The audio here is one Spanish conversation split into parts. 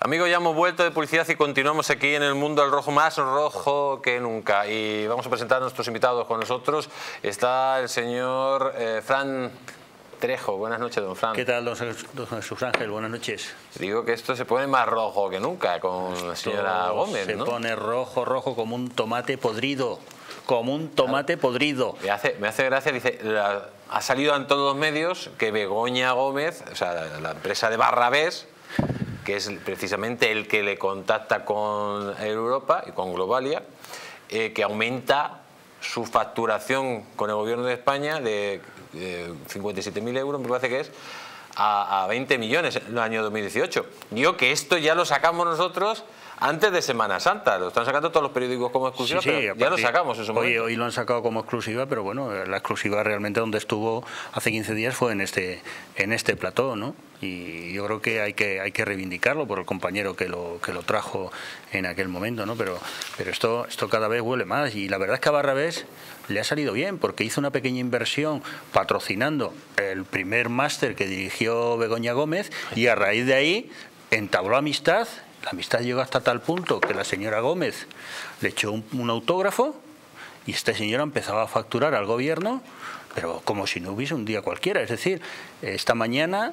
Amigos, ya hemos vuelto de publicidad y continuamos aquí en el mundo del rojo, más rojo que nunca. Y vamos a presentar a nuestros invitados con nosotros. Está el señor Fran Trejo. Buenas noches, don Fran. ¿Qué tal, don Jesús Ángel? Buenas noches. Digo que esto se pone más rojo que nunca con la señora Gómez, ¿no? Se pone rojo, rojo como un tomate podrido. Como un tomate podrido. Me hace gracia, dice, ha salido en todos los medios que Begoña Gómez, o sea, la empresa de Barrabés, que es precisamente el que le contacta con Europa y con Globalia, que aumenta su facturación con el gobierno de España de 57.000 euros, me parece que es, a 20 millones en el año 2018. Digo que esto ya lo sacamos nosotros antes de Semana Santa. Lo están sacando todos los periódicos como exclusiva, sí, pero ya lo sacamos en su momento. Hoy lo han sacado como exclusiva, pero bueno, la exclusiva realmente donde estuvo hace 15 días fue en este plató, ¿no? Y yo creo que hay que reivindicarlo por el compañero que lo trajo en aquel momento, ¿no? Pero esto cada vez huele más, y la verdad es que a Barrabés le ha salido bien, porque hizo una pequeña inversión patrocinando el primer máster que dirigió Begoña Gómez, y a raíz de ahí entabló amistad. La amistad llegó hasta tal punto que la señora Gómez le echó un autógrafo, y esta señora empezaba a facturar al gobierno, pero como si no hubiese un día cualquiera. Es decir, esta mañana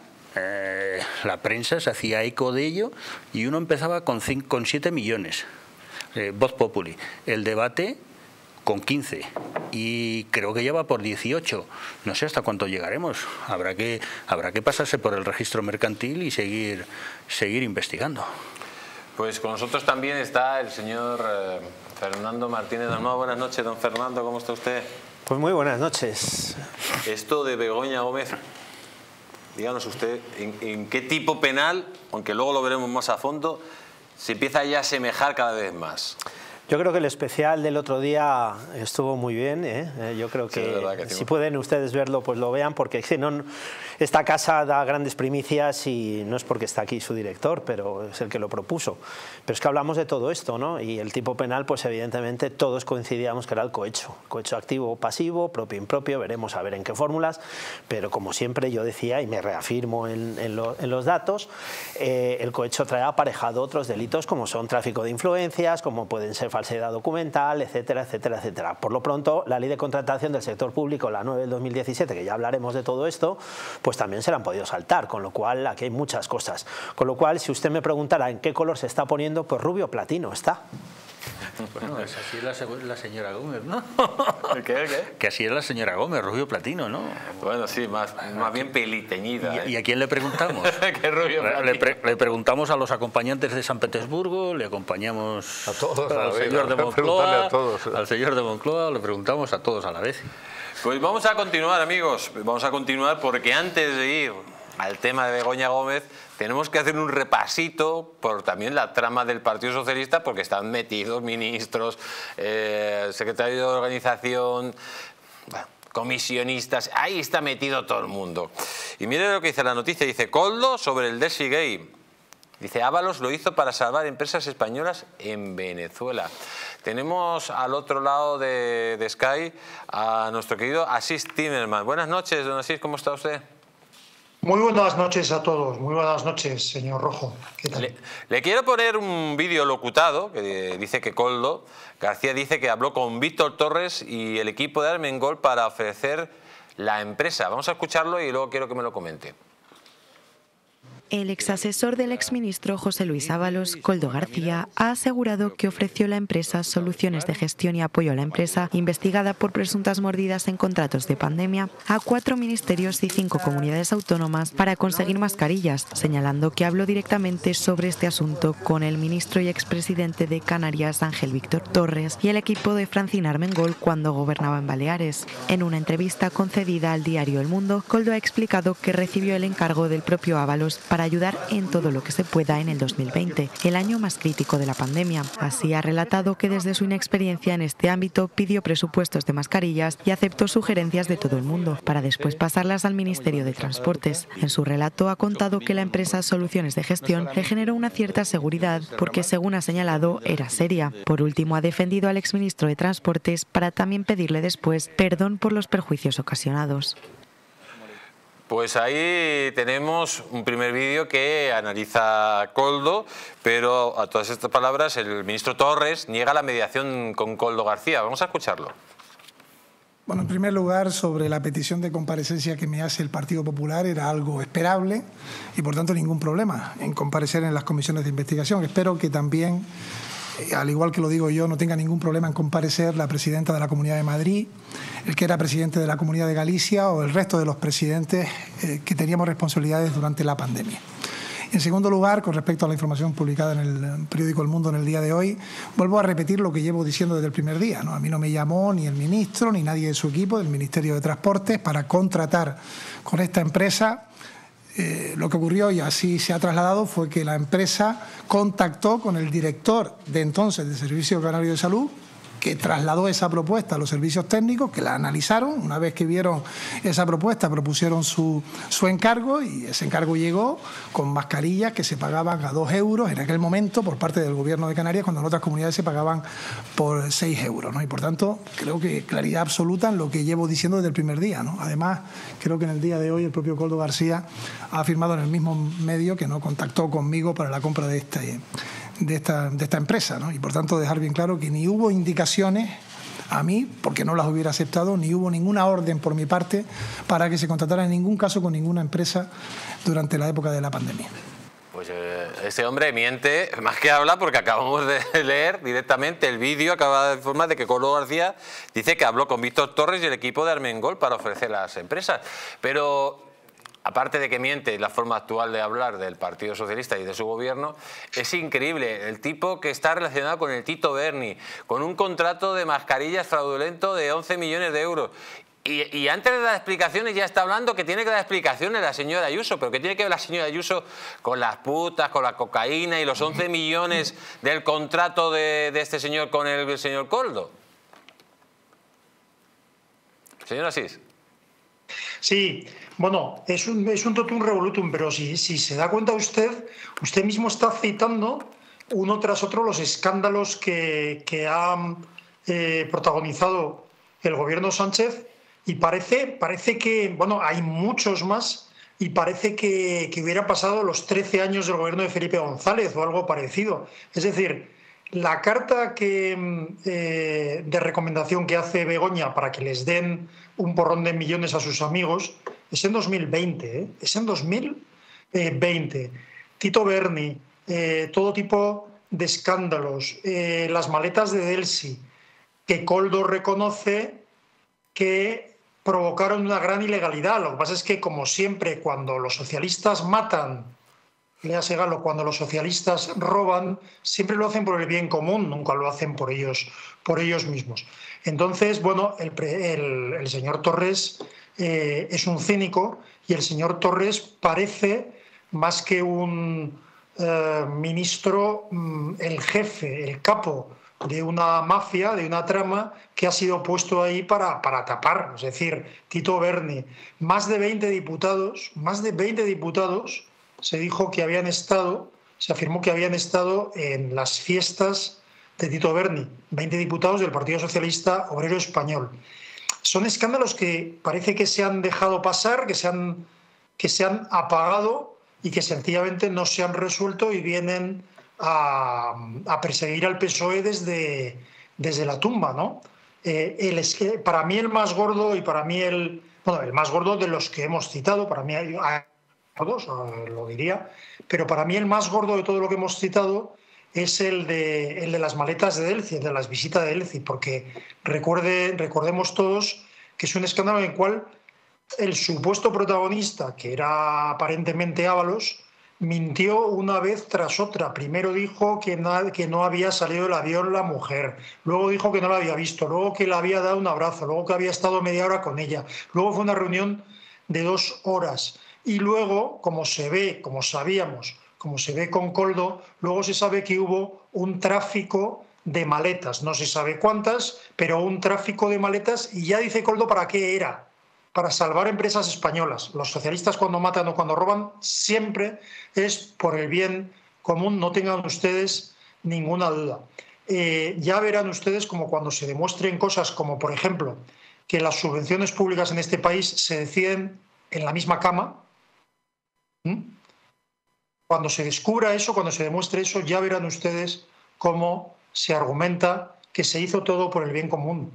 la prensa se hacía eco de ello, y uno empezaba con 7 millones, Voz Populi. El Debate con 15, y creo que ya va por 18. No sé hasta cuánto llegaremos. Habrá que pasarse por el registro mercantil y seguir investigando. Pues con nosotros también está el señor Fernando Martínez Dalmau. Buenas noches, don Fernando, ¿cómo está usted? Pues muy buenas noches. Esto de Begoña Gómez, díganos usted, ¿en qué tipo penal, aunque luego lo veremos más a fondo, se empieza ya a asemejar cada vez más? Yo creo que el especial del otro día estuvo muy bien, ¿eh? Yo creo que si pueden ustedes verlo, pues lo vean, porque si no, esta casa da grandes primicias, y no es porque está aquí su director, pero es el que lo propuso. Pero es que hablamos de todo esto, ¿no? Y el tipo penal, pues evidentemente todos coincidíamos que era el cohecho activo o pasivo, propio impropio, veremos a ver en qué fórmulas, pero como siempre yo decía, y me reafirmo en los datos, el cohecho trae aparejado otros delitos como son tráfico de influencias, como pueden ser falsedad documental, etcétera, etcétera, etcétera. Por lo pronto, la ley de contratación del sector público, la 9 del 2017, que ya hablaremos de todo esto, pues también se la han podido saltar, con lo cual aquí hay muchas cosas. Con lo cual, si usted me preguntara en qué color se está poniendo, pues rubio platino está. Bueno, es así la señora Gómez, ¿no? ¿Qué? Que así es la señora Gómez, rubio platino, ¿no? Bueno, sí, más bien peliteñida. ¿Y a quién le preguntamos? ¿Qué rubio platino? Le preguntamos a los acompañantes de San Petersburgo, le acompañamos a todos, al señor de Moncloa, le preguntamos a todos a la vez. Pues vamos a continuar, amigos, vamos a continuar, porque antes de ir al tema de Begoña Gómez tenemos que hacer un repasito por también la trama del Partido Socialista, porque están metidos ministros, secretario de organización, bueno, comisionistas, ahí está metido todo el mundo. Y mire lo que dice la noticia, dice Koldo sobre el Desigual. Dice, Ábalos lo hizo para salvar empresas españolas en Venezuela. Tenemos al otro lado de Sky a nuestro querido Asís Timerman. Buenas noches, don Asís, ¿cómo está usted? Muy buenas noches a todos, muy buenas noches, señor Rojo. ¿Qué tal? Le quiero poner un vídeo locutado que dice que Koldo García dice que habló con Víctor Torres y el equipo de Armengol para ofrecer la empresa. Vamos a escucharlo y luego quiero que me lo comente. El exasesor del exministro José Luis Ábalos, Koldo García, ha asegurado que ofreció la empresa Soluciones de Gestión y Apoyo a la Empresa, investigada por presuntas mordidas en contratos de pandemia, a 4 ministerios y 5 comunidades autónomas para conseguir mascarillas, señalando que habló directamente sobre este asunto con el ministro y expresidente de Canarias, Ángel Víctor Torres, y el equipo de Francina Armengol cuando gobernaba en Baleares. En una entrevista concedida al diario El Mundo, Koldo ha explicado que recibió el encargo del propio Ábalos para ayudar en todo lo que se pueda en el 2020, el año más crítico de la pandemia. Así ha relatado que desde su inexperiencia en este ámbito pidió presupuestos de mascarillas y aceptó sugerencias de todo el mundo, para después pasarlas al Ministerio de Transportes. En su relato ha contado que la empresa Soluciones de Gestión le generó una cierta seguridad porque, según ha señalado, era seria. Por último, ha defendido al exministro de Transportes para también pedirle después perdón por los perjuicios ocasionados. Pues ahí tenemos un primer vídeo que analiza Koldo, pero a todas estas palabras el ministro Torres niega la mediación con Koldo García. Vamos a escucharlo. Bueno, en primer lugar, sobre la petición de comparecencia que me hace el Partido Popular, era algo esperable y, por tanto, ningún problema en comparecer en las comisiones de investigación. Espero que también, al igual que lo digo yo, no tenga ningún problema en comparecer la presidenta de la Comunidad de Madrid, el que era presidente de la Comunidad de Galicia o el resto de los presidentes que teníamos responsabilidades durante la pandemia. En segundo lugar, con respecto a la información publicada en el periódico El Mundo en el día de hoy, vuelvo a repetir lo que llevo diciendo desde el primer día, ¿no? A mí no me llamó ni el ministro ni nadie de su equipo del Ministerio de Transportes para contratar con esta empresa. Lo que ocurrió, y así se ha trasladado, fue que la empresa contactó con el director de entonces del Servicio Canario de Salud, que trasladó esa propuesta a los servicios técnicos, que la analizaron. Una vez que vieron esa propuesta, propusieron su encargo, y ese encargo llegó con mascarillas que se pagaban a 2 euros en aquel momento por parte del Gobierno de Canarias, cuando en otras comunidades se pagaban por 6 euros, ¿no? Y por tanto, creo que claridad absoluta en lo que llevo diciendo desde el primer día, ¿no? Además, creo que en el día de hoy el propio Koldo García ha afirmado en el mismo medio que no contactó conmigo para la compra de esta empresa, ¿no? Y por tanto dejar bien claro que ni hubo indicaciones a mí, porque no las hubiera aceptado, ni hubo ninguna orden por mi parte para que se contratara en ningún caso con ninguna empresa durante la época de la pandemia. Pues ese hombre miente más que habla, porque acabamos de leer directamente el vídeo, acaba de informar de que Koldo García dice que habló con Víctor Torres y el equipo de Armengol para ofrecer las empresas. Pero aparte de que miente la forma actual de hablar del Partido Socialista y de su gobierno, es increíble. El tipo que está relacionado con el Tito Berni, con un contrato de mascarillas fraudulento de 11 millones de euros. Y antes de dar explicaciones ya está hablando que tiene que dar explicaciones la señora Ayuso. ¿Pero qué tiene que ver la señora Ayuso con las putas, con la cocaína y los 11 millones del contrato de este señor con el señor Koldo? Señor Asís. Sí, bueno, es un totum revolutum, pero si se da cuenta usted mismo está citando uno tras otro los escándalos que ha protagonizado el gobierno Sánchez, y parece que, bueno, hay muchos más, y parece que hubiera pasado los 13 años del gobierno de Felipe González o algo parecido. Es decir, la carta de recomendación que hace Begoña para que les den un porrón de millones a sus amigos es en 2020, ¿eh? Es en 2020. Tito Berni, todo tipo de escándalos, las maletas de Delsi, que Koldo reconoce que provocaron una gran ilegalidad. Lo que pasa es que, como siempre, cuando los socialistas matan, léase Galo, cuando los socialistas roban, siempre lo hacen por el bien común, nunca lo hacen por ellos mismos. Entonces, bueno, el señor Torres es un cínico, y el señor Torres parece, más que un ministro, el jefe, el capo de una mafia, de una trama que ha sido puesto ahí para tapar. Es decir, Tito Berni, más de 20 diputados se dijo que se afirmó que habían estado en las fiestas de Tito Berni, 20 diputados del Partido Socialista Obrero Español. Son escándalos que parece que se han dejado pasar, que se han apagado y que sencillamente no se han resuelto, y vienen a perseguir al PSOE desde la tumba, ¿no? Para mí el más gordo, y para mí el más gordo de los que hemos citado, para mí hay todos, lo diría, pero para mí el más gordo de todo lo que hemos citado es el de las maletas de Delci, el de las visitas de Delci, porque recordemos todos que es un escándalo en el cual el supuesto protagonista, que era aparentemente Ábalos, mintió una vez tras otra. Primero dijo que no había salido del avión la mujer, luego dijo que no la había visto, luego que le había dado un abrazo, luego que había estado media hora con ella, luego fue una reunión de 2 horas, y luego, como se ve con Koldo, luego se sabe que hubo un tráfico de maletas, no se sabe cuántas, pero un tráfico de maletas, y ya dice Koldo para qué era: para salvar empresas españolas. Los socialistas, cuando matan o cuando roban, siempre es por el bien común, no tengan ustedes ninguna duda. Ya verán ustedes como cuando se demuestren cosas como, por ejemplo, que las subvenciones públicas en este país se deciden en la misma cama. Cuando se descubra eso, cuando se demuestre eso, ya verán ustedes cómo se argumenta que se hizo todo por el bien común.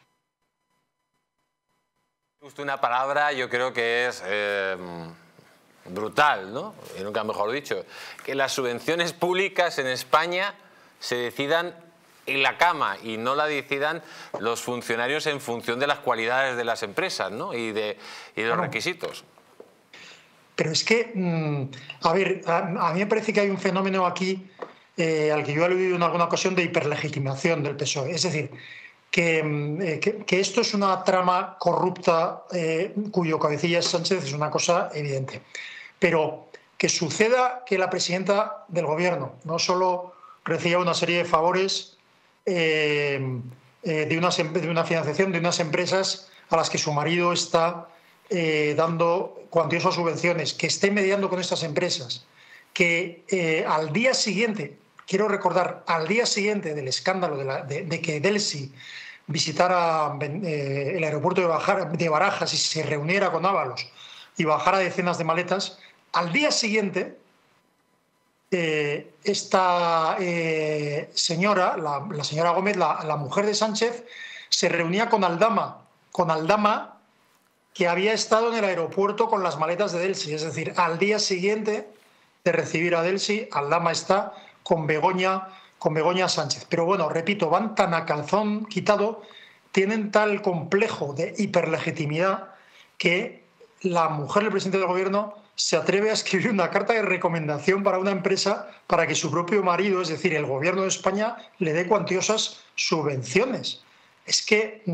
Justo una palabra, yo creo que es brutal, ¿no? Y nunca mejor dicho, que las subvenciones públicas en España se decidan en la cama y no la decidan los funcionarios en función de las cualidades de las empresas, ¿no? y de los requisitos. Pero es que, a ver, a mí me parece que hay un fenómeno aquí al que yo he aludido en alguna ocasión de hiperlegitimación del PSOE. Es decir, que esto es una trama corrupta cuyo cabecilla es Sánchez es una cosa evidente. Pero que suceda que la presidenta del Gobierno no solo reciba una serie de favores de una financiación de unas empresas a las que su marido está dando cuantiosas subvenciones, que esté mediando con estas empresas, que al día siguiente, quiero recordar, al día siguiente del escándalo de que Delcy visitara el aeropuerto de Barajas y se reuniera con Ábalos y bajara decenas de maletas, al día siguiente esta señora, la señora Gómez, la mujer de Sánchez, se reunía con Aldama, que había estado en el aeropuerto con las maletas de Delcy. Es decir, al día siguiente de recibir a Delcy, Aldama está con Begoña Sánchez. Pero bueno, repito, van tan a calzón quitado, tienen tal complejo de hiperlegitimidad que la mujer del presidente del Gobierno se atreve a escribir una carta de recomendación para una empresa para que su propio marido, es decir, el Gobierno de España, le dé cuantiosas subvenciones. Es que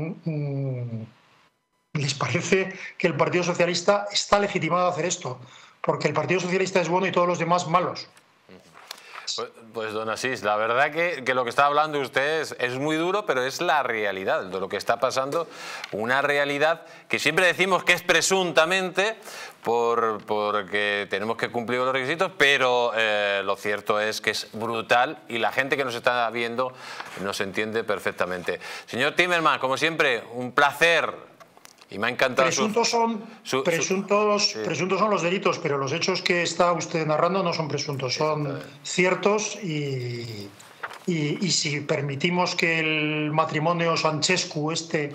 les parece que el Partido Socialista está legitimado a hacer esto, porque el Partido Socialista es bueno y todos los demás malos. Pues don Asís, la verdad que lo que está hablando usted es muy duro, pero es la realidad de lo que está pasando, una realidad que siempre decimos que es presuntamente porque tenemos que cumplir los requisitos, pero lo cierto es que es brutal y la gente que nos está viendo nos entiende perfectamente. Señor Timmermans, como siempre, un placer. Y me ha encantado. Presuntos son los delitos, pero los hechos que está usted narrando no son presuntos, son ciertos y si permitimos que el matrimonio Sanchescu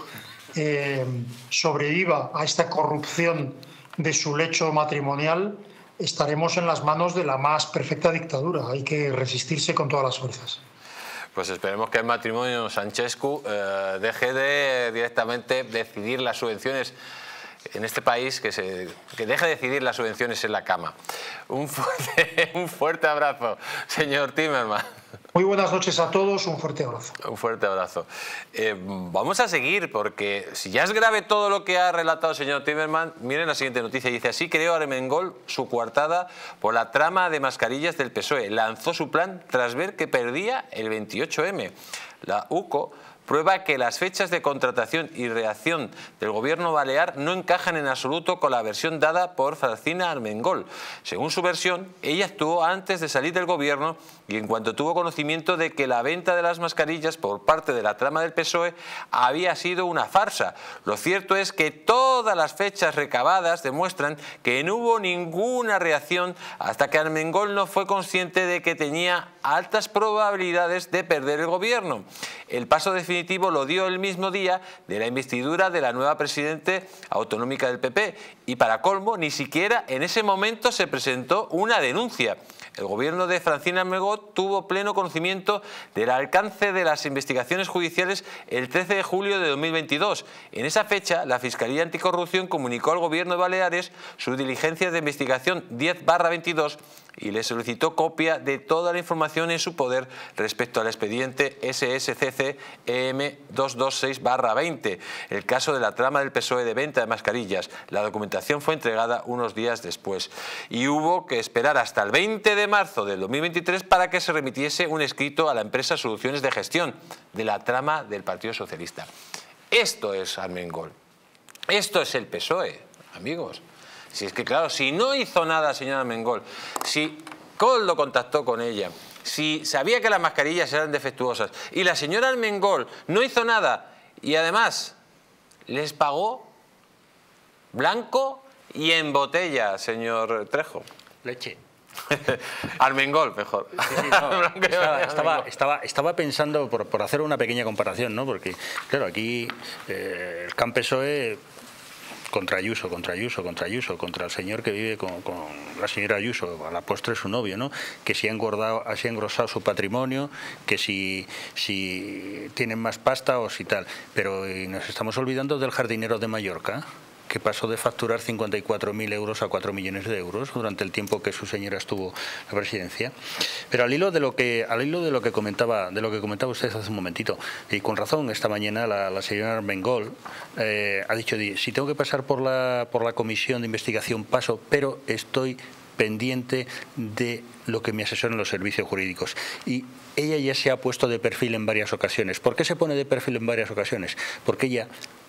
sobreviva a esta corrupción de su lecho matrimonial, estaremos en las manos de la más perfecta dictadura. Hay que resistirse con todas las fuerzas. Pues esperemos que el matrimonio Sanchescu deje de directamente decidir las subvenciones en este país, que deje de decidir las subvenciones en la cama. Un fuerte abrazo, señor Timmermans. Muy buenas noches a todos, un fuerte abrazo. Un fuerte abrazo. Vamos a seguir, porque si ya es grave todo lo que ha relatado el señor Timmermans, miren la siguiente noticia. Dice: así creó Armengol su coartada por la trama de mascarillas del PSOE. Lanzó su plan tras ver que perdía el 28M. La UCO prueba que las fechas de contratación y reacción del gobierno balear no encajan en absoluto con la versión dada por Francina Armengol. Según su versión, ella actuó antes de salir del gobierno y en cuanto tuvo conocimiento de que la venta de las mascarillas por parte de la trama del PSOE había sido una farsa. Lo cierto es que todas las fechas recabadas demuestran que no hubo ninguna reacción hasta que Armengol no fue consciente de que tenía altas probabilidades de perder el gobierno. El paso definitivo lo dio el mismo día de la investidura de la nueva presidente autonómica del PP y, para colmo, ni siquiera en ese momento se presentó una denuncia. El gobierno de Francina Armengol tuvo pleno conocimiento del alcance de las investigaciones judiciales el 13 de julio de 2022. En esa fecha, la Fiscalía Anticorrupción comunicó al gobierno de Baleares su diligencia de investigación 10/22 y le solicitó copia de toda la información en su poder respecto al expediente SSCC EM 226/20, el caso de la trama del PSOE de venta de mascarillas. La documentación fue entregada unos días después y hubo que esperar hasta el 20 de marzo del 2023 para que se remitiese un escrito a la empresa Soluciones de Gestión de la trama del Partido Socialista. Esto es Armengol. Esto es el PSOE, amigos. Si es que, claro, si no hizo nada, señora Armengol, si Koldo contactó con ella, si sabía que las mascarillas eran defectuosas y la señora Armengol no hizo nada y además les pagó blanco y en botella, señor Trejo. Leche. Armengol, mejor. Sí, no, estaba pensando por hacer una pequeña comparación, ¿no? Porque, claro, aquí el camp PSOE contra Ayuso, contra el señor que vive con la señora Ayuso, a la postre su novio, ¿no? Que si ha engrosado su patrimonio, que si tienen más pasta o si tal. Pero nos estamos olvidando del jardinero de Mallorca, que pasó de facturar 54.000 euros a 4 millones de euros durante el tiempo que su señora estuvo en la presidencia. Pero al hilo de lo que comentaba usted hace un momentito, y con razón, esta mañana la señora Armengol ha dicho: si tengo que pasar por la comisión de investigación paso, pero estoy pendiente de lo que me asesoran los servicios jurídicos. Y ella ya se ha puesto de perfil en varias ocasiones. ¿Por qué se pone de perfil en varias ocasiones? Porque ella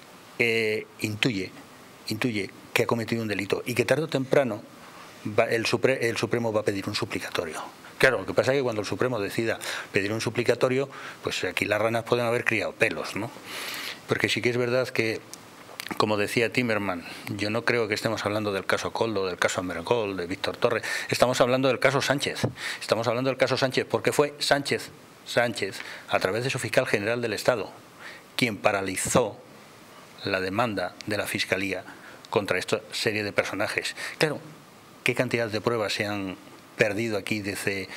intuye que ha cometido un delito y que tarde o temprano el Supremo va a pedir un suplicatorio. Claro, lo que pasa es que cuando el Supremo decida pedir un suplicatorio, pues aquí las ranas pueden haber criado pelos, ¿no? Porque sí que es verdad que, como decía Timerman, yo no creo que estemos hablando del caso Koldo, del caso Armengol, de Víctor Torres. Estamos hablando del caso Sánchez. Estamos hablando del caso Sánchez porque fue Sánchez, a través de su fiscal general del Estado, quien paralizó la demanda de la Fiscalía contra esta serie de personajes. Claro, ¿qué cantidad de pruebas se han perdido aquí desde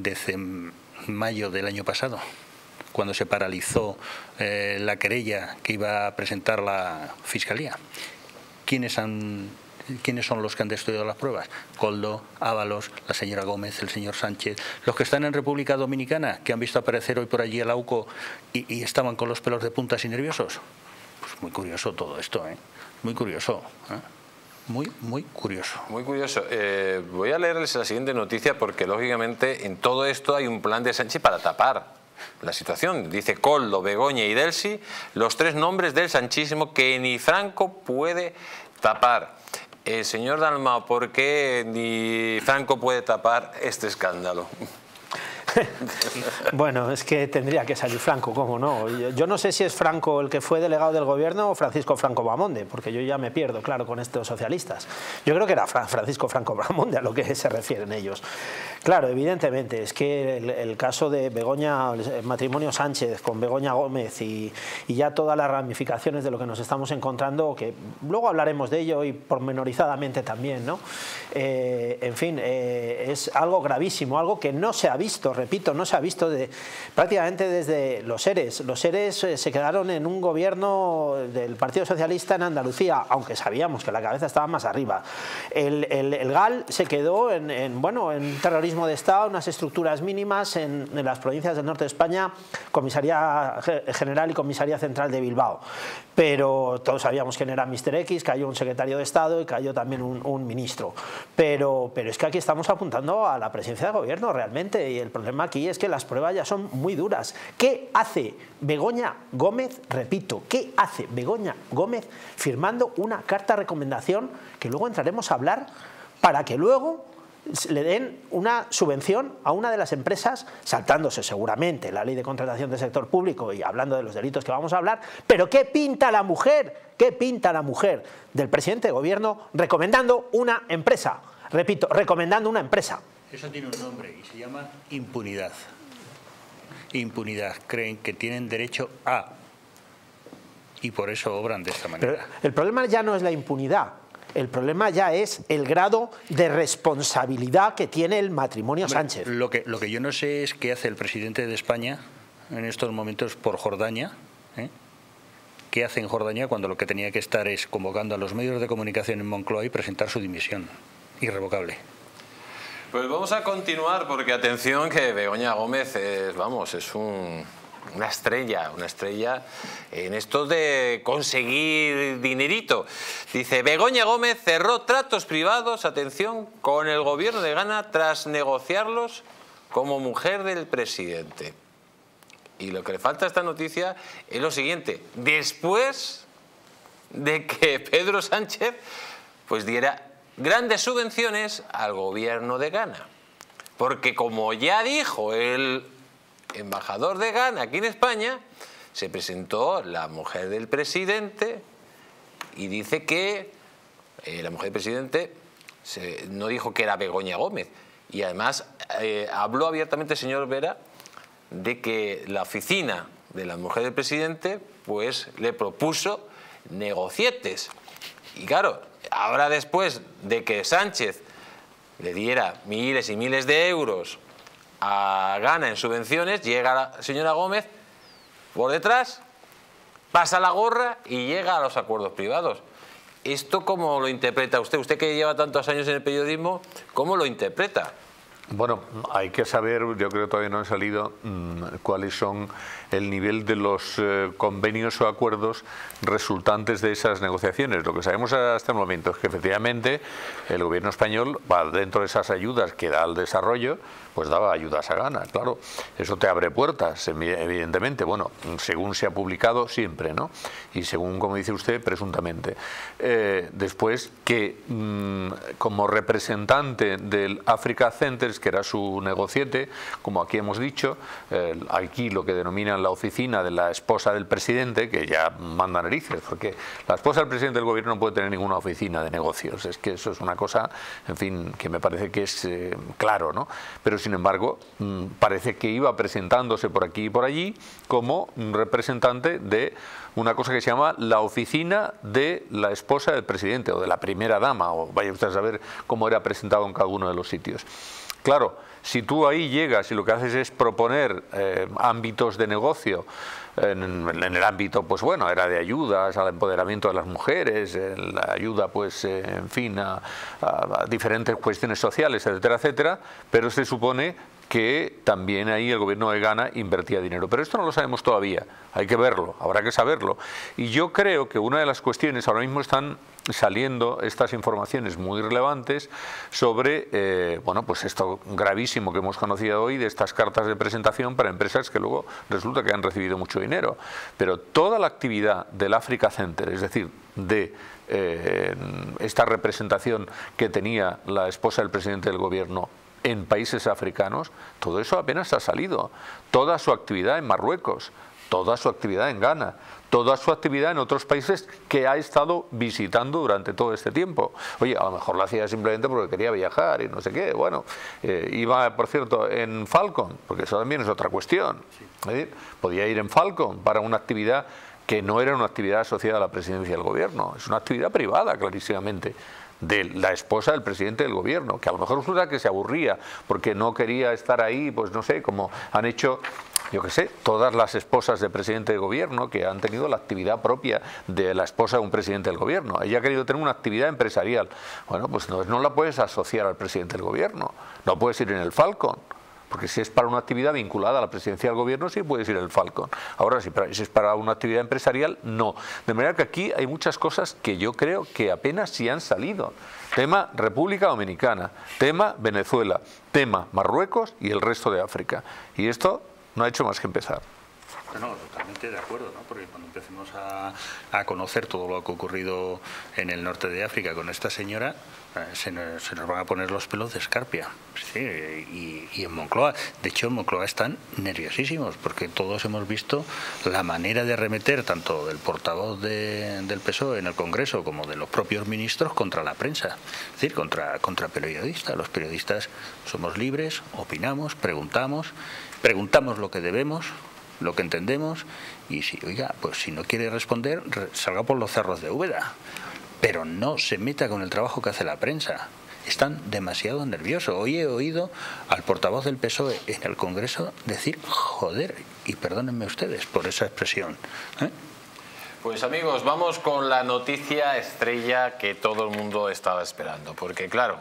mayo del año pasado, cuando se paralizó la querella que iba a presentar la Fiscalía? ¿Quiénes son los que han destruido las pruebas? Koldo, Ábalos, la señora Gómez, el señor Sánchez, los que están en República Dominicana, que han visto aparecer hoy por allí el AUCO y estaban con los pelos de puntas y nerviosos. Pues muy curioso todo esto, ¿eh? Muy curioso, ¿eh? Muy curioso. Muy curioso. Voy a leerles la siguiente noticia porque, lógicamente, en todo esto hay un plan de Sánchez para tapar la situación. Dice: Koldo, Begoña y Delcy, los tres nombres del sanchismo que ni Franco puede tapar. Señor Dalmau, ¿por qué ni Franco puede tapar este escándalo? Bueno, es que tendría que salir Franco, ¿cómo no? Yo no sé si es Franco el que fue delegado del gobierno o Francisco Franco Bahamonde, porque yo ya me pierdo, claro, con estos socialistas. Yo creo que era Francisco Franco Bahamonde a lo que se refieren ellos. Claro, evidentemente, es que el caso de Begoña, el matrimonio Sánchez con Begoña Gómez y ya todas las ramificaciones de lo que nos estamos encontrando, que luego hablaremos de ello y pormenorizadamente también, ¿no? En fin, es algo gravísimo, algo que no se ha visto, repito, no se ha visto prácticamente desde los ERES. Los ERES se quedaron en un gobierno del Partido Socialista en Andalucía, aunque sabíamos que la cabeza estaba más arriba. El GAL se quedó en terrorismo de Estado, unas estructuras mínimas en las provincias del norte de España, Comisaría General y Comisaría Central de Bilbao. Pero todos sabíamos quién era Mr. X, cayó un secretario de Estado y cayó también un ministro. Pero es que aquí estamos apuntando a la presidencia del gobierno realmente, y el problema aquí es que las pruebas ya son muy duras. ¿Qué hace Begoña Gómez? Repito, ¿qué hace Begoña Gómez firmando una carta de recomendación que luego entraremos a hablar para que luego le den una subvención a una de las empresas, saltándose seguramente la ley de contratación del sector público y hablando de los delitos que vamos a hablar? Pero ¿qué pinta la mujer? ¿Qué pinta la mujer del presidente de gobierno recomendando una empresa? Repito, recomendando una empresa. Eso tiene un nombre y se llama impunidad. Impunidad. Creen que tienen derecho a, y por eso obran de esta manera. Pero el problema ya no es la impunidad. El problema ya es el grado de responsabilidad que tiene el matrimonio Sánchez. Lo que yo no sé es qué hace el presidente de España en estos momentos por Jordania. ¿Qué hace en Jordania cuando lo que tenía que estar es convocando a los medios de comunicación en Moncloa y presentar su dimisión irrevocable? Pues vamos a continuar porque, atención, que Begoña Gómez es una estrella en esto de conseguir dinerito. Dice: Begoña Gómez cerró tratos privados, atención, con el gobierno de Ghana tras negociarlos como mujer del presidente. Y lo que le falta a esta noticia es lo siguiente: después de que Pedro Sánchez pues diera grandes subvenciones al gobierno de Ghana. Porque, como ya dijo el embajador de Ghana aquí en España, se presentó la mujer del presidente y dice que la mujer del presidente no dijo que era Begoña Gómez. Y además habló abiertamente el señor Vera de que la oficina de la mujer del presidente pues le propuso negocietes. Y claro, ahora después de que Sánchez le diera miles y miles de euros a Ghana en subvenciones, llega la señora Gómez por detrás, pasa la gorra y llega a los acuerdos privados. ¿Esto cómo lo interpreta usted? Usted que lleva tantos años en el periodismo, ¿cómo lo interpreta? Bueno, hay que saber, yo creo que todavía no han salido, cuáles son el nivel de los convenios o acuerdos resultantes de esas negociaciones. Lo que sabemos hasta el momento es que efectivamente el gobierno español, dentro de esas ayudas que da al desarrollo, pues daba ayudas a Ghana, claro. Eso te abre puertas, evidentemente, bueno, según se ha publicado siempre, ¿no? Y según, como dice usted, presuntamente. Después que como representante del Africa Centers, que era su negociete, como aquí hemos dicho, aquí lo que denominan la oficina de la esposa del presidente, que ya manda narices, porque la esposa del presidente del gobierno no puede tener ninguna oficina de negocios. Es que eso es una cosa, en fin, que me parece que es claro, ¿no? Pero sin embargo, parece que iba presentándose por aquí y por allí como representante de una cosa que se llama la oficina de la esposa del presidente o de la primera dama, o vaya usted a saber cómo era presentado en cada uno de los sitios. Claro, si tú ahí llegas y lo que haces es proponer ámbitos de negocio, en el ámbito, pues bueno, era de ayudas al empoderamiento de las mujeres, la ayuda, pues, en fin, a diferentes cuestiones sociales, etcétera, etcétera, pero se supone que también ahí el gobierno de Ghana invertía dinero. Pero esto no lo sabemos todavía, hay que verlo, habrá que saberlo. Y yo creo que una de las cuestiones, ahora mismo están saliendo estas informaciones muy relevantes sobre, bueno, pues esto gravísimo que hemos conocido hoy de estas cartas de presentación para empresas que luego resulta que han recibido mucho dinero. Pero toda la actividad del Africa Center, es decir, de esta representación que tenía la esposa del presidente del gobierno en países africanos, todo eso apenas ha salido. Toda su actividad en Marruecos, toda su actividad en Ghana, toda su actividad en otros países que ha estado visitando durante todo este tiempo. Oye, a lo mejor lo hacía simplemente porque quería viajar y no sé qué. Bueno, iba, por cierto, en Falcon, porque eso también es otra cuestión. Es decir, podía ir en Falcon para una actividad que no era una actividad asociada a la presidencia del gobierno, es una actividad privada, clarísimamente, de la esposa del presidente del gobierno, que a lo mejor resulta que se aburría porque no quería estar ahí, pues no sé, como han hecho, yo qué sé, todas las esposas del presidente del gobierno que han tenido la actividad propia de la esposa de un presidente del gobierno. Ella ha querido tener una actividad empresarial. Bueno, pues no la puedes asociar al presidente del gobierno, no puedes ir en el Falcon. Porque si es para una actividad vinculada a la presidencia del gobierno, sí puedes ir el Falcon. Ahora, si es para una actividad empresarial, no. De manera que aquí hay muchas cosas que yo creo que apenas sí han salido. Tema República Dominicana, tema Venezuela, tema Marruecos y el resto de África. Y esto no ha hecho más que empezar. No, totalmente de acuerdo, ¿no? Porque cuando empecemos a conocer todo lo que ha ocurrido en el norte de África con esta señora, se nos van a poner los pelos de escarpia. Sí, y en Moncloa, de hecho en Moncloa están nerviosísimos porque todos hemos visto la manera de arremeter tanto del portavoz del PSOE en el Congreso como de los propios ministros contra la prensa, es decir, contra periodistas. Los periodistas somos libres, opinamos, preguntamos lo que debemos, lo que entendemos, y si, oiga, pues si no quiere responder, salga por los cerros de Úbeda, pero no se meta con el trabajo que hace la prensa. Están demasiado nerviosos. Hoy he oído al portavoz del PSOE en el Congreso decir joder, y perdónenme ustedes por esa expresión, ¿eh? Pues amigos, vamos con la noticia estrella que todo el mundo estaba esperando, porque claro,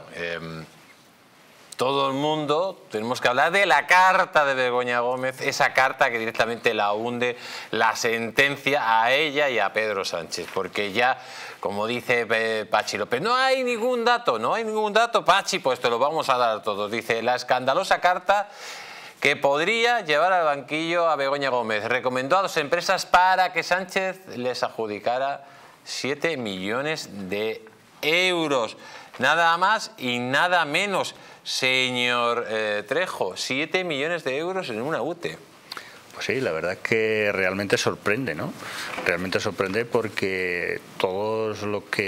todo el mundo tenemos que hablar de la carta de Begoña Gómez, esa carta que directamente la hunde la sentencia a ella y a Pedro Sánchez, porque ya, como dice Pachi López, no hay ningún dato, Pachi, pues te lo vamos a dar todos. Dice, la escandalosa carta que podría llevar al banquillo a Begoña Gómez recomendó a 2 empresas para que Sánchez les adjudicara 7 millones de euros. Nada más y nada menos. Señor Trejo, 7 millones de euros en una UTE. Pues sí, la verdad es que realmente sorprende, ¿no? Realmente sorprende porque todos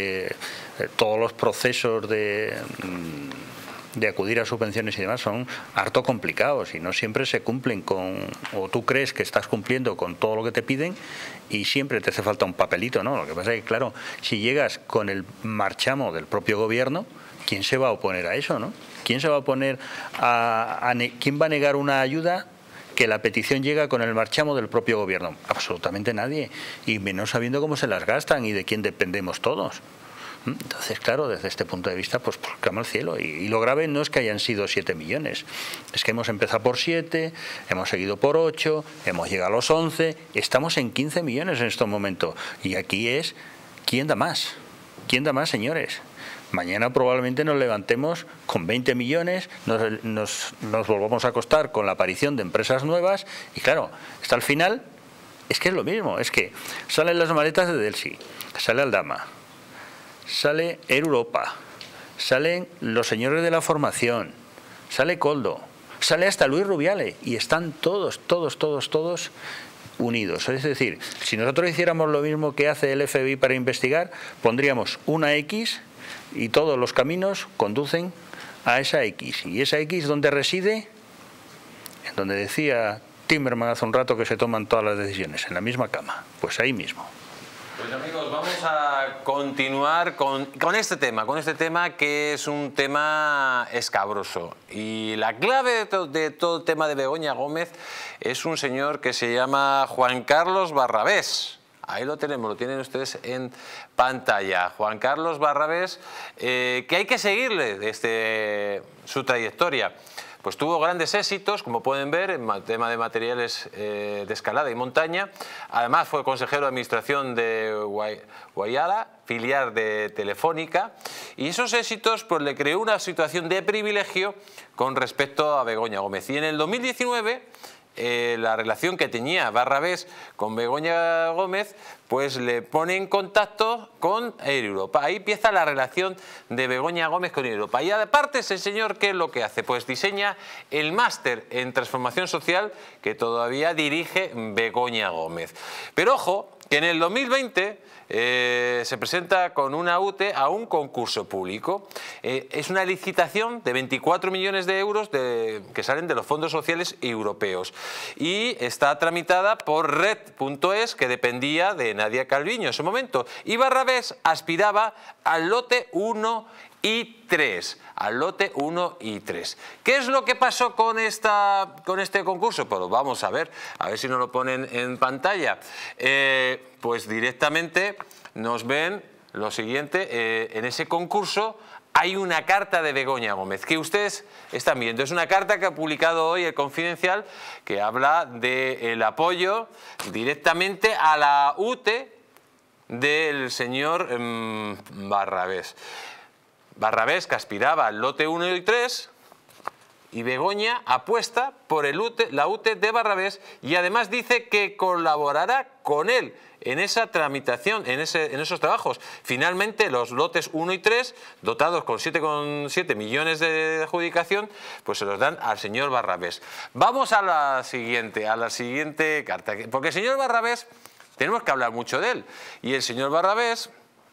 los procesos de acudir a subvenciones y demás son harto complicados y no siempre se cumplen o tú crees que estás cumpliendo con todo lo que te piden y siempre te hace falta un papelito, ¿no? Lo que pasa es que, claro, si llegas con el marchamo del propio gobierno, ¿quién se va a oponer a eso, no? ¿Quién se va a oponer quién va a negar una ayuda que la petición llega con el marchamo del propio gobierno? Absolutamente nadie, y menos sabiendo cómo se las gastan y de quién dependemos todos. Entonces, claro, desde este punto de vista, pues clama al cielo. Y lo grave no es que hayan sido 7 millones, es que hemos empezado por 7, hemos seguido por 8, hemos llegado a los 11, estamos en 15 millones en este momento. Y aquí es, ¿quién da más? ¿Quién da más, señores? Mañana probablemente nos levantemos con 20 millones, nos volvamos a acostar con la aparición de empresas nuevas y claro, hasta el final es que es lo mismo, es que salen las maletas de Delsi, sale Aldama, sale Air Europa, salen los señores de la formación, sale Koldo, sale hasta Luis Rubiales y están todos unidos. Es decir, si nosotros hiciéramos lo mismo que hace el FBI para investigar, pondríamos una X y todos los caminos conducen a esa X. ¿Y esa X dónde reside? En donde decía Timmerman hace un rato que se toman todas las decisiones, en la misma cama. Pues ahí mismo. Pues amigos, vamos a continuar con este tema que es un tema escabroso. Y la clave de todo el tema de Begoña Gómez es un señor que se llama Juan Carlos Barrabés. Ahí lo tenemos, lo tienen ustedes en pantalla. Juan Carlos Barrabés, que hay que seguirle su trayectoria. Pues tuvo grandes éxitos, como pueden ver, en el tema de materiales de escalada y montaña. Además fue consejero de administración de Guayala, filial de Telefónica. Y esos éxitos pues, le creó una situación de privilegio con respecto a Begoña Gómez. Y en el 2019... la relación que tenía Barrabés con Begoña Gómez pues le pone en contacto con Air Europa. Ahí empieza la relación de Begoña Gómez con Air Europa. Y aparte ese señor, ¿qué es lo que hace? Pues diseña el máster en transformación social que todavía dirige Begoña Gómez. Pero ojo, que en el 2020 se presenta con una UTE a un concurso público. Es una licitación de 24 millones de euros que salen de los fondos sociales europeos y está tramitada por Red.es, que dependía de Nadia Calviño en ese momento. Y Barrabés aspiraba al lote 1 y 3. Al lote 1 y 3. ¿Qué es lo que pasó con este concurso? Pues vamos a ver si nos lo ponen en pantalla. Pues directamente nos ven lo siguiente, en ese concurso hay una carta de Begoña Gómez, que ustedes están viendo. Es una carta que ha publicado hoy el Confidencial, que habla del apoyo directamente a la UTE del señor Barrabés. Barrabés, que aspiraba al lote 1 y 3, y Begoña apuesta por la UTE de Barrabés y además dice que colaborará con él en esa tramitación, en esos trabajos. Finalmente, los lotes 1 y 3, dotados con 7,7 millones de adjudicación, pues se los dan al señor Barrabés. Vamos a la siguiente carta, porque el señor Barrabés, tenemos que hablar mucho de él. Y el señor Barrabés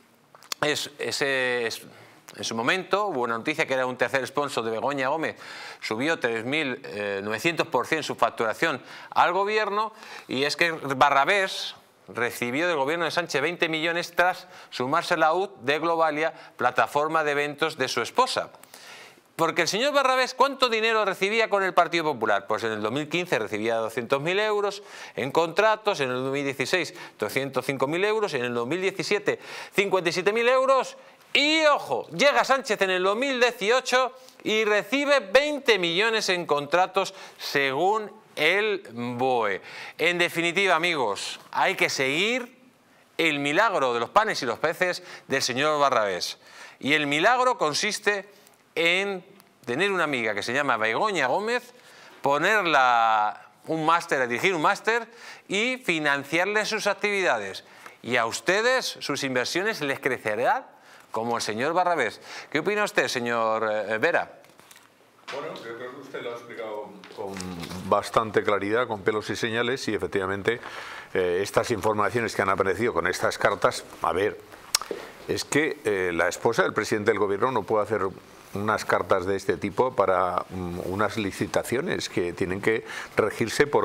en su momento hubo una noticia que era un tercer sponsor de Begoña Gómez, subió 3.900% su facturación al gobierno, y es que Barrabés recibió del gobierno de Sánchez 20 millones tras sumarse a la UT de Globalia, plataforma de eventos de su esposa. Porque el señor Barrabés, ¿cuánto dinero recibía con el Partido Popular? Pues en el 2015 recibía 200.000 euros en contratos, en el 2016 205.000 euros, en el 2017 57.000 euros. Y ojo, llega Sánchez en el 2018 y recibe 20 millones en contratos según el BOE. En definitiva, amigos, hay que seguir el milagro de los panes y los peces del señor Barrabés. Y el milagro consiste en tener una amiga que se llama Begoña Gómez, ponerla dirigir un máster y financiarle sus actividades. Y a ustedes sus inversiones les crecerán como el señor Barrabés. ¿Qué opina usted, señor Vera? Bueno, yo creo que usted lo ha explicado con bastante claridad, con pelos y señales, y efectivamente estas informaciones que han aparecido con estas cartas, a ver, es que la esposa del presidente del gobierno no puede hacer unas cartas de este tipo para unas licitaciones que tienen que regirse por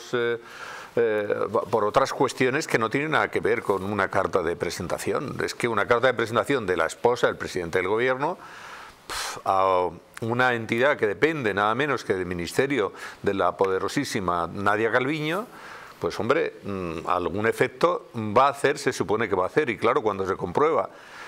por otras cuestiones que no tienen nada que ver con una carta de presentación. Es que una carta de presentación de la esposa del presidente del gobierno a una entidad que depende nada menos que del ministerio de la poderosísima Nadia Calviño, pues hombre, algún efecto va a hacer, se supone que va a hacer, y claro, cuando se comprueba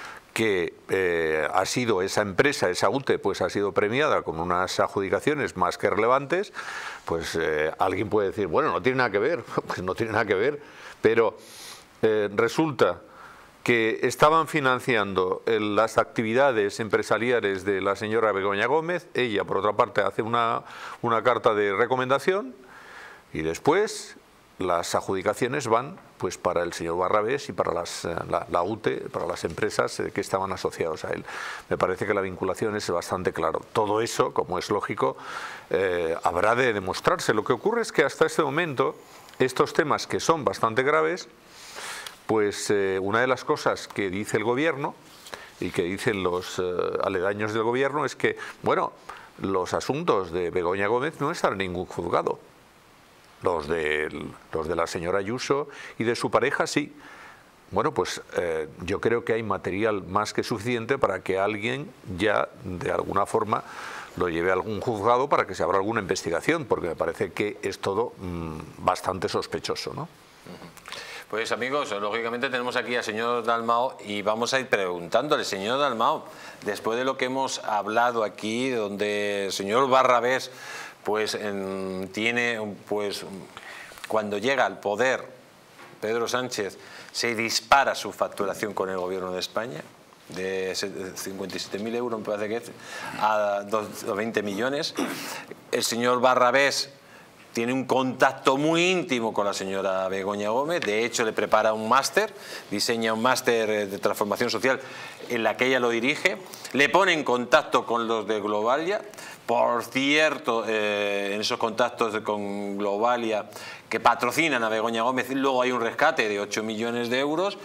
que ha sido esa empresa, esa UTE, pues ha sido premiada con unas adjudicaciones más que relevantes, pues alguien puede decir, bueno, no tiene nada que ver, pues no tiene nada que ver, pero resulta que estaban financiando las actividades empresariales de la señora Begoña Gómez. Ella, por otra parte, hace una carta de recomendación y después las adjudicaciones van pues para el señor Barrabés y para la UTE, para las empresas que estaban asociados a él. Me parece que la vinculación es bastante clara. Todo eso, como es lógico, habrá de demostrarse. Lo que ocurre es que hasta este momento estos temas, que son bastante graves, pues una de las cosas que dice el gobierno y que dicen los aledaños del gobierno es que, bueno, los asuntos de Begoña Gómez no están en ningún juzgado. Los de la señora Ayuso y de su pareja sí. Bueno, pues yo creo que hay material más que suficiente para que alguien ya de alguna forma lo lleve a algún juzgado para que se abra alguna investigación, porque me parece que es todo bastante sospechoso, ¿no? Pues amigos, lógicamente tenemos aquí al señor Dalmau y vamos a ir preguntándole, señor Dalmau, después de lo que hemos hablado aquí, donde el señor Barrabés pues tiene, pues cuando llega al poder Pedro Sánchez se dispara su facturación con el gobierno de España de 57.000 euros, me parece que es, a 20 millones. El señor Barrabés tiene un contacto muy íntimo con la señora Begoña Gómez, de hecho le prepara un máster, diseña un máster de transformación social en la que ella lo dirige, le pone en contacto con los de Globalia. Por cierto, en esos contactos con Globalia que patrocinan a Begoña Gómez, luego hay un rescate de 8 millones de euros,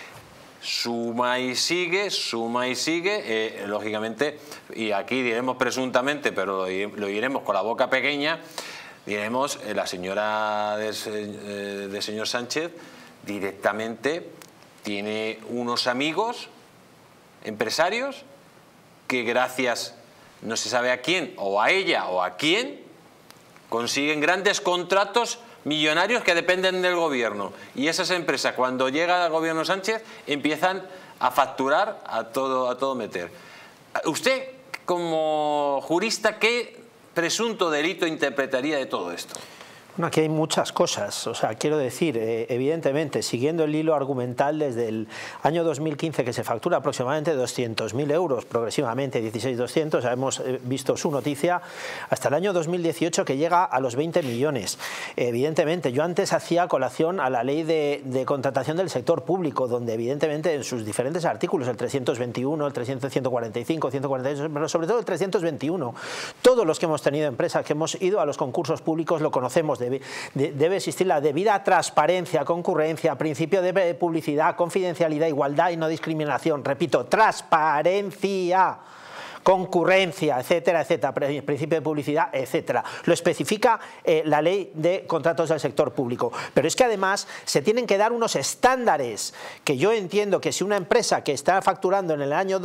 suma y sigue, lógicamente, y aquí diremos presuntamente, pero lo diremos con la boca pequeña, diremos, la señora de señor Sánchez directamente tiene unos amigos empresarios que gracias, no se sabe a quién, o a ella o a quién, consiguen grandes contratos millonarios que dependen del gobierno. Y esas empresas, cuando llega al gobierno Sánchez, empiezan a facturar a todo meter. Usted, como jurista, ¿qué presunto delito interpretaría de todo esto? Bueno, aquí hay muchas cosas, o sea, quiero decir, evidentemente, siguiendo el hilo argumental desde el año 2015, que se factura aproximadamente 200.000 euros, progresivamente 16.200, ya hemos visto su noticia, hasta el año 2018 que llega a los 20 millones. Evidentemente, yo antes hacía colación a la ley de contratación del sector público, donde evidentemente en sus diferentes artículos, el 321, el 145, 146, pero sobre todo el 321, todos los que hemos tenido empresas, que hemos ido a los concursos públicos, lo conocemos. Debe existir la debida transparencia, concurrencia, principio de publicidad, confidencialidad, igualdad y no discriminación. Repito, transparencia, concurrencia, etcétera, etcétera, principio de publicidad, etcétera. Lo especifica la ley de contratos del sector público. Pero es que además se tienen que dar unos estándares que yo entiendo que si una empresa que está facturando en el año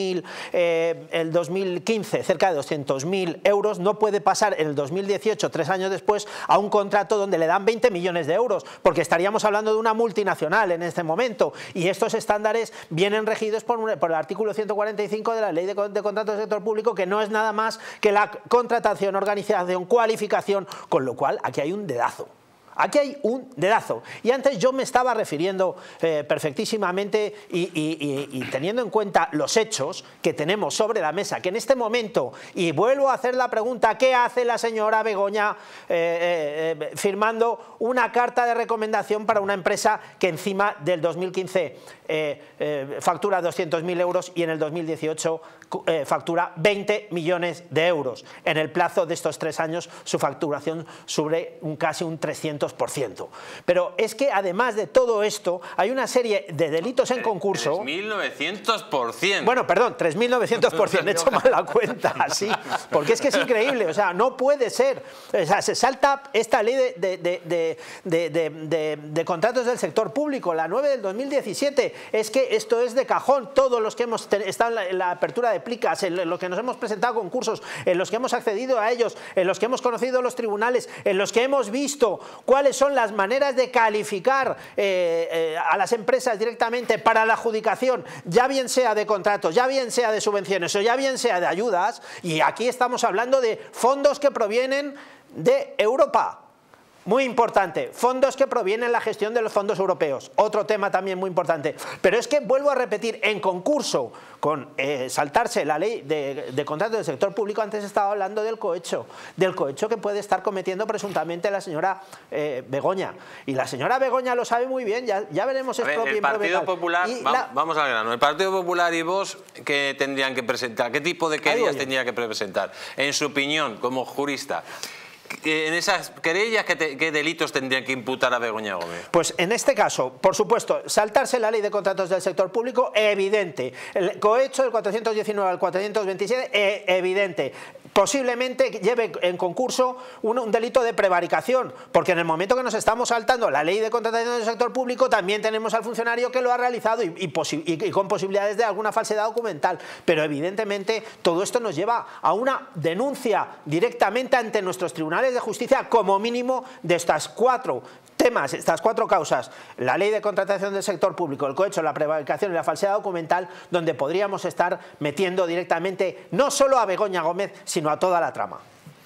2015 cerca de 200.000 euros no puede pasar en el 2018, 3 años después, a un contrato donde le dan 20 millones de euros, porque estaríamos hablando de una multinacional en este momento. Y estos estándares vienen regidos por el artículo 145 de la ley de contratos del sector público, que no es nada más que la contratación, organización, cualificación, con lo cual aquí hay un dedazo. Aquí hay un dedazo. Y antes yo me estaba refiriendo perfectísimamente y teniendo en cuenta los hechos que tenemos sobre la mesa, que en este momento, y vuelvo a hacer la pregunta, ¿qué hace la señora Begoña firmando una carta de recomendación para una empresa que encima del 2015 factura 200.000 euros y en el 2018 factura 20 millones de euros? En el plazo de estos 3 años su facturación sube casi un 300%. Pero es que además de todo esto hay una serie de delitos en concurso. 3.900%. Bueno, perdón, 3.900%, he hecho mal la cuenta, sí, porque es que es increíble, o sea, no puede ser. O sea, se salta esta ley de contratos del sector público, la 9 del 2017, es que esto es de cajón. Todos los que hemos estado en la apertura de plicas, en los que nos hemos presentado a concursos, en los que hemos accedido a ellos, en los que hemos conocido los tribunales, en los que hemos visto cuáles son las maneras de calificar a las empresas directamente para la adjudicación, ya bien sea de contratos, ya bien sea de subvenciones o ya bien sea de ayudas, y aquí estamos hablando de fondos que provienen de Europa. Muy importante, fondos que provienen de la gestión de los fondos europeos, otro tema también muy importante. Pero es que vuelvo a repetir, en concurso con saltarse la ley de contratos del sector público, antes estaba hablando del cohecho que puede estar cometiendo presuntamente la señora Begoña. Y la señora Begoña lo sabe muy bien, ya veremos. El Partido Popular, vamos al grano, el Partido Popular y vos, ¿qué tendrían que presentar? ¿Qué tipo de querellas tendría que presentar? En su opinión, como jurista, en esas querellas, ¿qué delitos tendrían que imputar a Begoña Gómez? Pues en este caso, por supuesto, saltarse la ley de contratos del sector público, evidente. El cohecho del 419 al 427, evidente. Posiblemente lleve en concurso un delito de prevaricación, porque en el momento que nos estamos saltando la ley de contratación del sector público, también tenemos al funcionario que lo ha realizado y con posibilidades de alguna falsedad documental. Pero evidentemente todo esto nos lleva a una denuncia directamente ante nuestros tribunales de justicia, como mínimo, de estas 4 temas, estas 4 causas: la ley de contratación del sector público, el cohecho, la prevaricación y la falsedad documental, donde podríamos estar metiendo directamente no solo a Begoña Gómez, sino a toda la trama.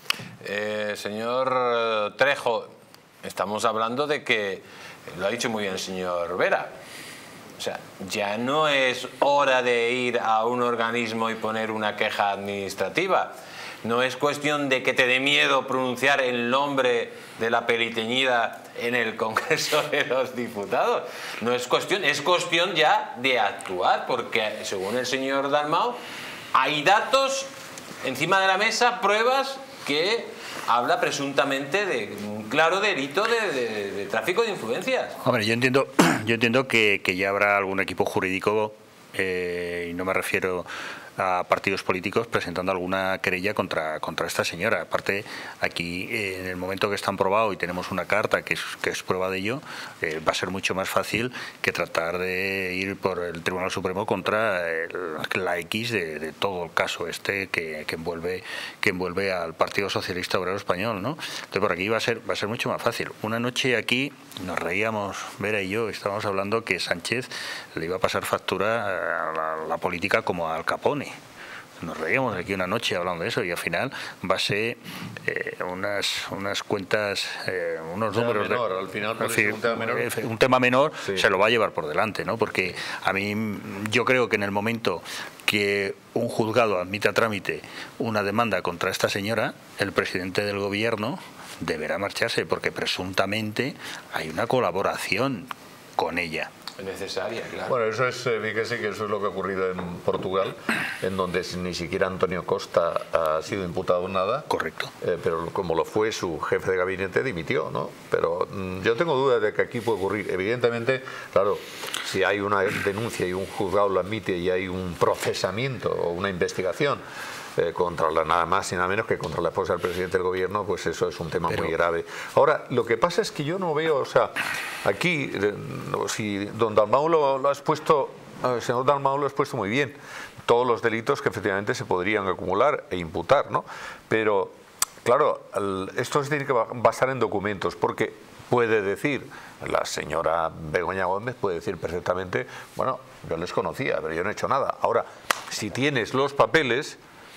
Señor Trejo, estamos hablando de que, lo ha dicho muy bien el señor Vera, o sea, ya no es hora de ir a un organismo y poner una queja administrativa. No es cuestión de que te dé miedo pronunciar el nombre de la peliteñida en el Congreso de los Diputados. No es cuestión ya de actuar, porque según el señor Dalmau hay datos encima de la mesa, pruebas que habla presuntamente de un claro delito de tráfico de influencias. Hombre, yo entiendo que ya habrá algún equipo jurídico, y no me refiero a partidos políticos, presentando alguna querella contra esta señora. Aparte, aquí, en el momento que está probado y tenemos una carta que es prueba de ello, va a ser mucho más fácil que tratar de ir por el Tribunal Supremo contra la X de todo el caso que envuelve al Partido Socialista Obrero Español, ¿no? Entonces, por aquí va a ser mucho más fácil. Una noche aquí nos reíamos, Vera y yo, estábamos hablando que Sánchez le iba a pasar factura a la política como a Al Capone. Nos reíamos aquí una noche hablando de eso, y al final va a ser unas cuentas, unos números menor, al final puede ser un tema menor, sí. Se lo va a llevar por delante, ¿no? Porque a mí, yo creo que en el momento que un juzgado admita a trámite una demanda contra esta señora, el presidente del gobierno deberá marcharse, porque presuntamente hay una colaboración con ella. Necesaria, claro. Bueno, eso es, fíjese que eso es lo que ha ocurrido en Portugal, en donde ni siquiera Antonio Costa ha sido imputado en nada. Correcto. Pero como lo fue su jefe de gabinete, dimitió, ¿no? Pero yo tengo dudas de que aquí puede ocurrir. Evidentemente, claro, si hay una denuncia y un juzgado lo admite y hay un procesamiento o una investigación contra nada más y nada menos que contra la esposa del presidente del gobierno, pues eso es un tema muy grave. Ahora, lo que pasa es que yo no veo, o sea, aquí, si don Dalmau lo ha expuesto, el señor Dalmau lo ha expuesto muy bien, todos los delitos que efectivamente se podrían acumular e imputar, ¿no? Pero, claro, esto se tiene que basar en documentos, porque puede decir, la señora Begoña Gómez puede decir perfectamente, bueno, yo les conocía, pero yo no he hecho nada. Ahora, si tienes los papeles,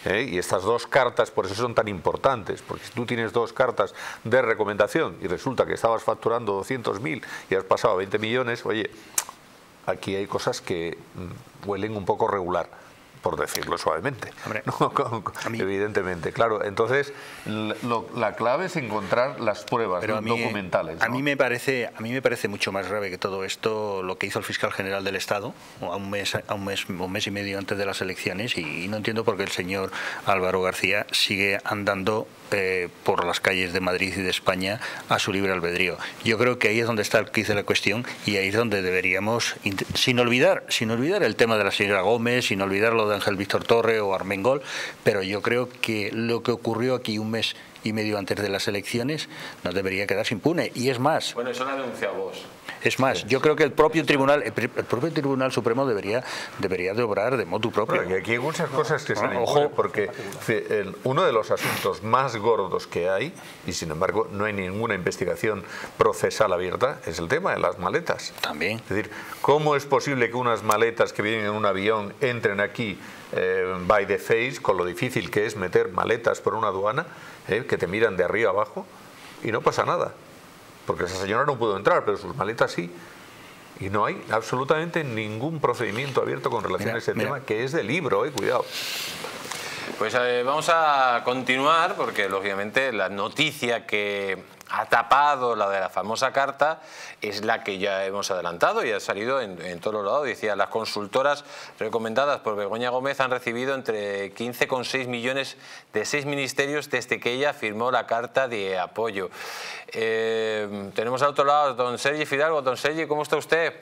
Y estas dos cartas por eso son tan importantes, porque si tú tienes dos cartas de recomendación y resulta que estabas facturando 200.000 y has pasado a 20 millones, oye, aquí hay cosas que huelen un poco regular, por decirlo suavemente. Hombre, Evidentemente, claro. Entonces, la clave es encontrar las pruebas documentales, ¿no? A mí me parece mucho más grave que todo esto lo que hizo el fiscal general del Estado un mes y medio antes de las elecciones, y no entiendo por qué el señor Álvaro García sigue andando por las calles de Madrid y de España a su libre albedrío. Yo creo que ahí es donde está el quiz de la cuestión, y ahí es donde deberíamos, sin olvidar el tema de la señora Gómez, sin olvidar lo de Ángel Víctor Torre o Armengol, pero yo creo que lo que ocurrió aquí un mes y medio antes de las elecciones no debería quedarse impune. Y es más... Bueno, eso lo ha denunciado vos. Es más, yo creo que el propio Tribunal Supremo debería de obrar de motu propio. Bueno, y aquí hay muchas cosas que están en juego, porque uno de los asuntos más gordos que hay, y sin embargo no hay ninguna investigación procesal abierta, es el tema de las maletas. También. Es decir, ¿cómo es posible que unas maletas que vienen en un avión entren aquí by the face, con lo difícil que es meter maletas por una aduana, que te miran de arriba abajo y no pasa nada? Porque esa señora no pudo entrar, pero sus maletas sí. Y no hay absolutamente ningún procedimiento abierto con relación a ese tema, que es de libro, cuidado. Pues vamos a continuar, porque lógicamente la noticia que ha tapado la de la famosa carta es la que ya hemos adelantado y ha salido en todos los lados. Decía, las consultoras recomendadas por Begoña Gómez han recibido entre 15,6 millones de 6 ministerios desde que ella firmó la carta de apoyo. Tenemos al otro lado a don Sergi Fidalgo. Don Sergi, ¿cómo está usted?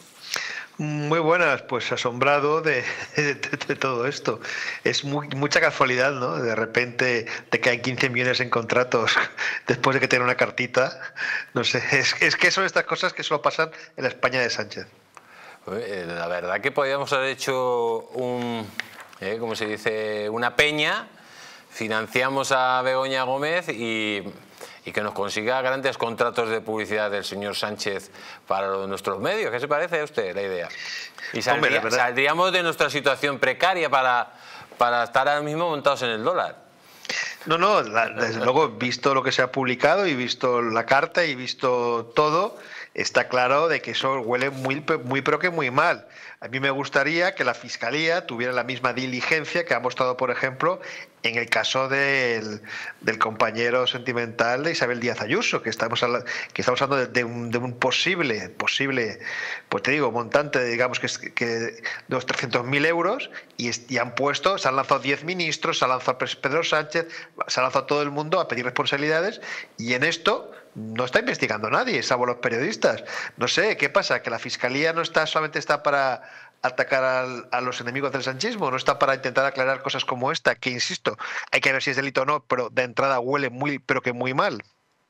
Muy buenas, pues asombrado de todo esto. Es mucha casualidad, ¿no? De repente te caen 15 millones en contratos después de que tenga una cartita. No sé, es que son estas cosas que solo pasan en la España de Sánchez. La verdad que podríamos haber hecho ¿cómo se dice? Una peña, financiamos a Begoña Gómez y que nos consiga grandes contratos de publicidad del señor Sánchez para nuestros medios. ¿Qué se parece a usted la idea? Y saldríamos de nuestra situación precaria para estar ahora mismo montados en el dólar. No, desde luego, visto lo que se ha publicado y visto la carta y visto todo, está claro de que eso huele muy pero que muy mal. A mí me gustaría que la Fiscalía tuviera la misma diligencia que ha mostrado, por ejemplo, en el caso del compañero sentimental de Isabel Díaz Ayuso, que estamos hablando de un posible, pues te digo, montante, digamos, que de unos 300.000 euros, y se han lanzado 10 ministros, se ha lanzado Pedro Sánchez, se ha lanzado todo el mundo a pedir responsabilidades, y en esto no está investigando nadie, salvo los periodistas. No sé, ¿qué pasa? ¿Que la Fiscalía no solamente está para atacar a los enemigos del sanchismo? ¿No está para intentar aclarar cosas como esta? Que, insisto, hay que ver si es delito o no, pero de entrada huele pero que muy mal.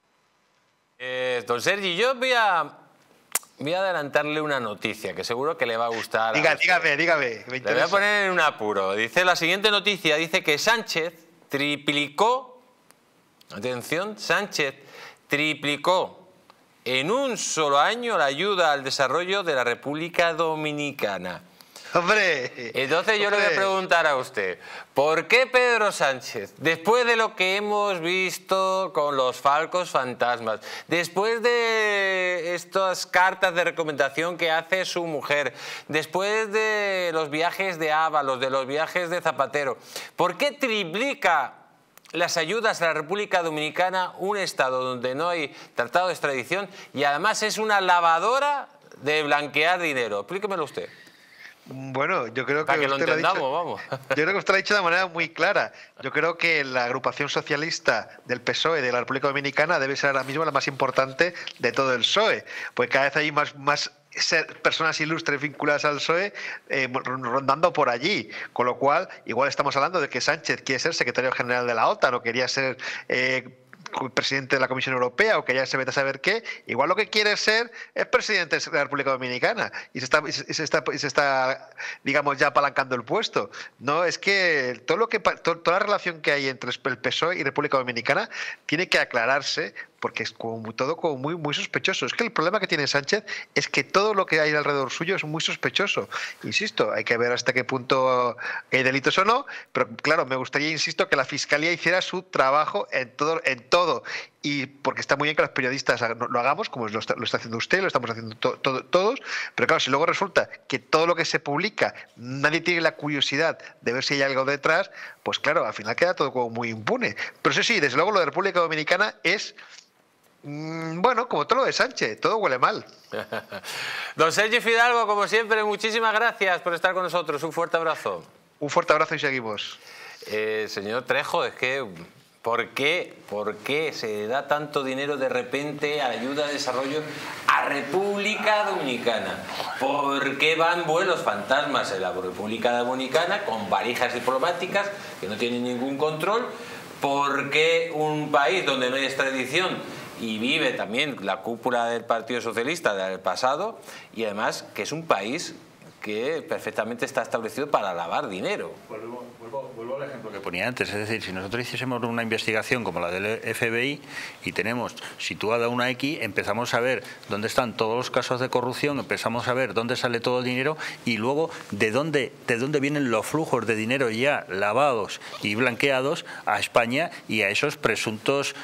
Don Sergi, yo voy a adelantarle una noticia que seguro que le va a gustar. Dígame. Le voy a poner en un apuro. Dice la siguiente noticia, dice que Sánchez triplicó, atención, Sánchez triplicó en un solo año la ayuda al desarrollo de la República Dominicana. ¡Hombre! Entonces yo le voy a preguntar a usted, ¿por qué Pedro Sánchez, después de lo que hemos visto con los Falcos Fantasmas, después de estas cartas de recomendación que hace su mujer, después de los viajes de Ábalos, de los viajes de Zapatero, ¿por qué triplica las ayudas a la República Dominicana, un estado donde no hay tratado de extradición y además es una lavadora de blanquear dinero? Explíquemelo usted. Bueno, yo creo que para que lo entendamos, vamos. Yo creo que usted lo ha dicho de manera muy clara. Yo creo que la agrupación socialista del PSOE de la República Dominicana debe ser ahora mismo la más importante de todo el PSOE, pues cada vez hay más personas ilustres vinculadas al PSOE rondando por allí, con lo cual igual estamos hablando de que Sánchez quiere ser secretario general de la OTAN o quería ser presidente de la Comisión Europea o que ya se vete a saber qué. Igual lo que quiere ser es presidente de la República Dominicana y se está digamos, ya apalancando el puesto. No, es que toda la relación que hay entre el PSOE y República Dominicana tiene que aclararse, porque es todo como muy sospechoso. Es que el problema que tiene Sánchez es que todo lo que hay alrededor suyo es muy sospechoso. Insisto, hay que ver hasta qué punto hay delitos o no, pero claro, me gustaría, insisto, que la Fiscalía hiciera su trabajo en todo. Y porque está muy bien que los periodistas lo hagamos, como lo está haciendo usted, lo estamos haciendo todos, pero claro, si luego resulta que todo lo que se publica, nadie tiene la curiosidad de ver si hay algo detrás, pues claro, al final queda todo como muy impune. Pero eso sí, desde luego lo de República Dominicana es, bueno, como todo lo de Sánchez, todo huele mal. Don Sergio Fidalgo, como siempre, muchísimas gracias por estar con nosotros. Un fuerte abrazo. Un fuerte abrazo y seguimos. Señor Trejo, es que ¿por qué se da tanto dinero de repente a ayuda de desarrollo a República Dominicana? ¿Por qué van vuelos fantasmas en la República Dominicana con valijas diplomáticas que no tienen ningún control? ¿Por qué un país donde no hay extradición y vive también la cúpula del Partido Socialista del pasado, y además que es un país que perfectamente está establecido para lavar dinero? Vuelvo al ejemplo que ponía antes, es decir, si nosotros hiciésemos una investigación como la del FBI y tenemos situada una X, empezamos a ver dónde están todos los casos de corrupción, empezamos a ver dónde sale todo el dinero y luego de dónde vienen los flujos de dinero ya lavados y blanqueados a España y a esos presuntos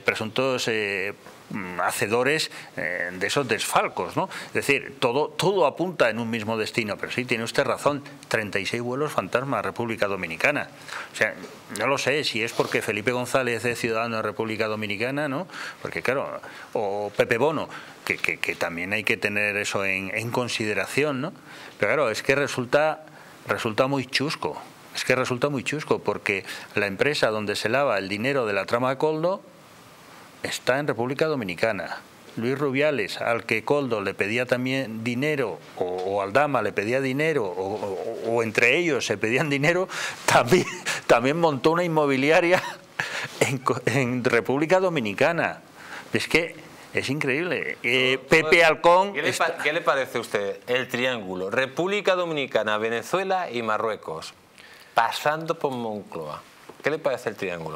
hacedores de esos desfalcos, ¿no? Es decir, todo apunta en un mismo destino, pero sí, tiene usted razón, 36 vuelos fantasma a República Dominicana. O sea, no lo sé si es porque Felipe González es ciudadano de República Dominicana, ¿no? Porque claro, o Pepe Bono, que también hay que tener eso en consideración, ¿no? Pero claro, es que resulta muy chusco. Es que resulta muy chusco porque la empresa donde se lava el dinero de la trama de Koldo está en República Dominicana. Luis Rubiales, al que Koldo le pedía también dinero, o Aldama le pedía dinero, o entre ellos se pedían dinero, también montó una inmobiliaria en República Dominicana. Es que es increíble. Pepe Halcón... ¿Qué le parece a usted el triángulo? República Dominicana, Venezuela y Marruecos, pasando por Moncloa. ¿Qué le parece el triángulo?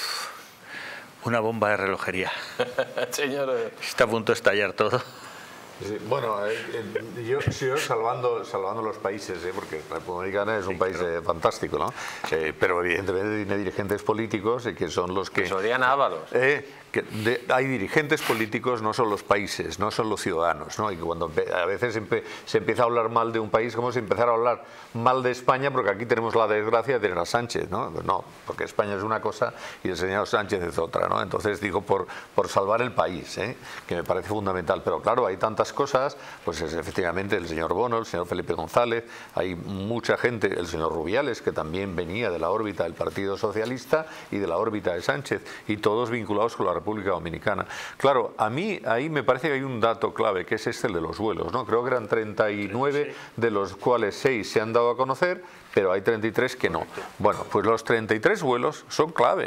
Una bomba de relojería. Señor, está a punto de estallar todo. Sí, bueno, yo salvando los países, porque la República Dominicana es un país fantástico, ¿no? Pero evidentemente tiene dirigentes políticos que son los que... Solían Ábalos. Hay dirigentes políticos, no son los países, no son los ciudadanos, ¿no? Y cuando a veces se empieza a hablar mal de un país, como si empezara a hablar mal de España, porque aquí tenemos la desgracia de tener a Sánchez, ¿no? No, porque España es una cosa y el señor Sánchez es otra, ¿no? Entonces digo, por salvar el país, que me parece fundamental. Pero claro, hay tantas cosas, pues es efectivamente el señor Bono, el señor Felipe González, hay mucha gente, el señor Rubiales, que también venía de la órbita del Partido Socialista y de la órbita de Sánchez, y todos vinculados con la República Dominicana. Claro, a mí ahí me parece que hay un dato clave, que es el de los vuelos, ¿no? Creo que eran 39, de los cuales 6 se han dado a conocer, pero hay 33 que no. Bueno, pues los 33 vuelos son clave.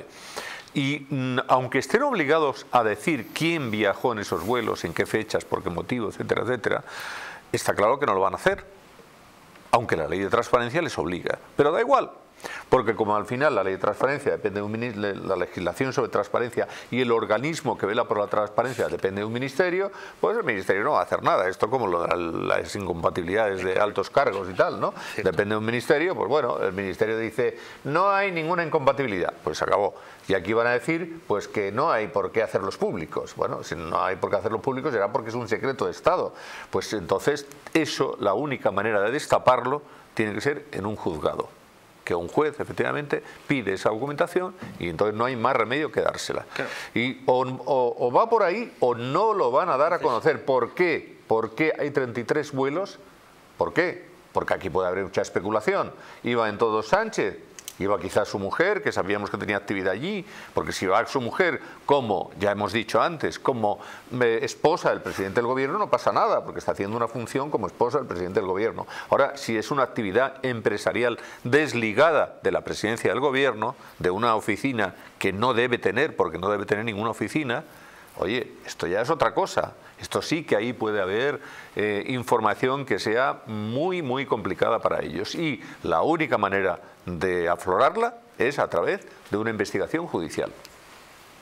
Y aunque estén obligados a decir quién viajó en esos vuelos, en qué fechas, por qué motivo, etcétera, etcétera, está claro que no lo van a hacer, aunque la ley de transparencia les obliga. Pero da igual, porque como al final la ley de transparencia depende de un ministerio, la legislación sobre transparencia y el organismo que vela por la transparencia depende de un ministerio, pues el ministerio no va a hacer nada. Esto como lo de las incompatibilidades de altos cargos y tal, ¿no? Depende de un ministerio, pues bueno, el ministerio dice no hay ninguna incompatibilidad, pues se acabó. Y aquí van a decir pues que no hay por qué hacerlos públicos. Bueno, si no hay por qué hacerlos públicos será porque es un secreto de Estado. Pues entonces eso, la única manera de destaparlo tiene que ser en un juzgado, que un juez efectivamente pide esa documentación y entonces no hay más remedio que dársela. Claro. Y o va por ahí o no lo van a dar a conocer. ¿Por qué? ¿Por qué hay 33 vuelos? ¿Por qué? Porque aquí puede haber mucha especulación. Iba en todo Sánchez, iba quizás su mujer, que sabíamos que tenía actividad allí, porque si va su mujer, como ya hemos dicho antes, como esposa del presidente del gobierno, no pasa nada, porque está haciendo una función como esposa del presidente del gobierno. Ahora, si es una actividad empresarial desligada de la presidencia del gobierno, de una oficina que no debe tener, porque no debe tener ninguna oficina, oye, esto ya es otra cosa. Esto sí que ahí puede haber información que sea muy, muy complicada para ellos. Y la única manera de aflorarla es a través de una investigación judicial.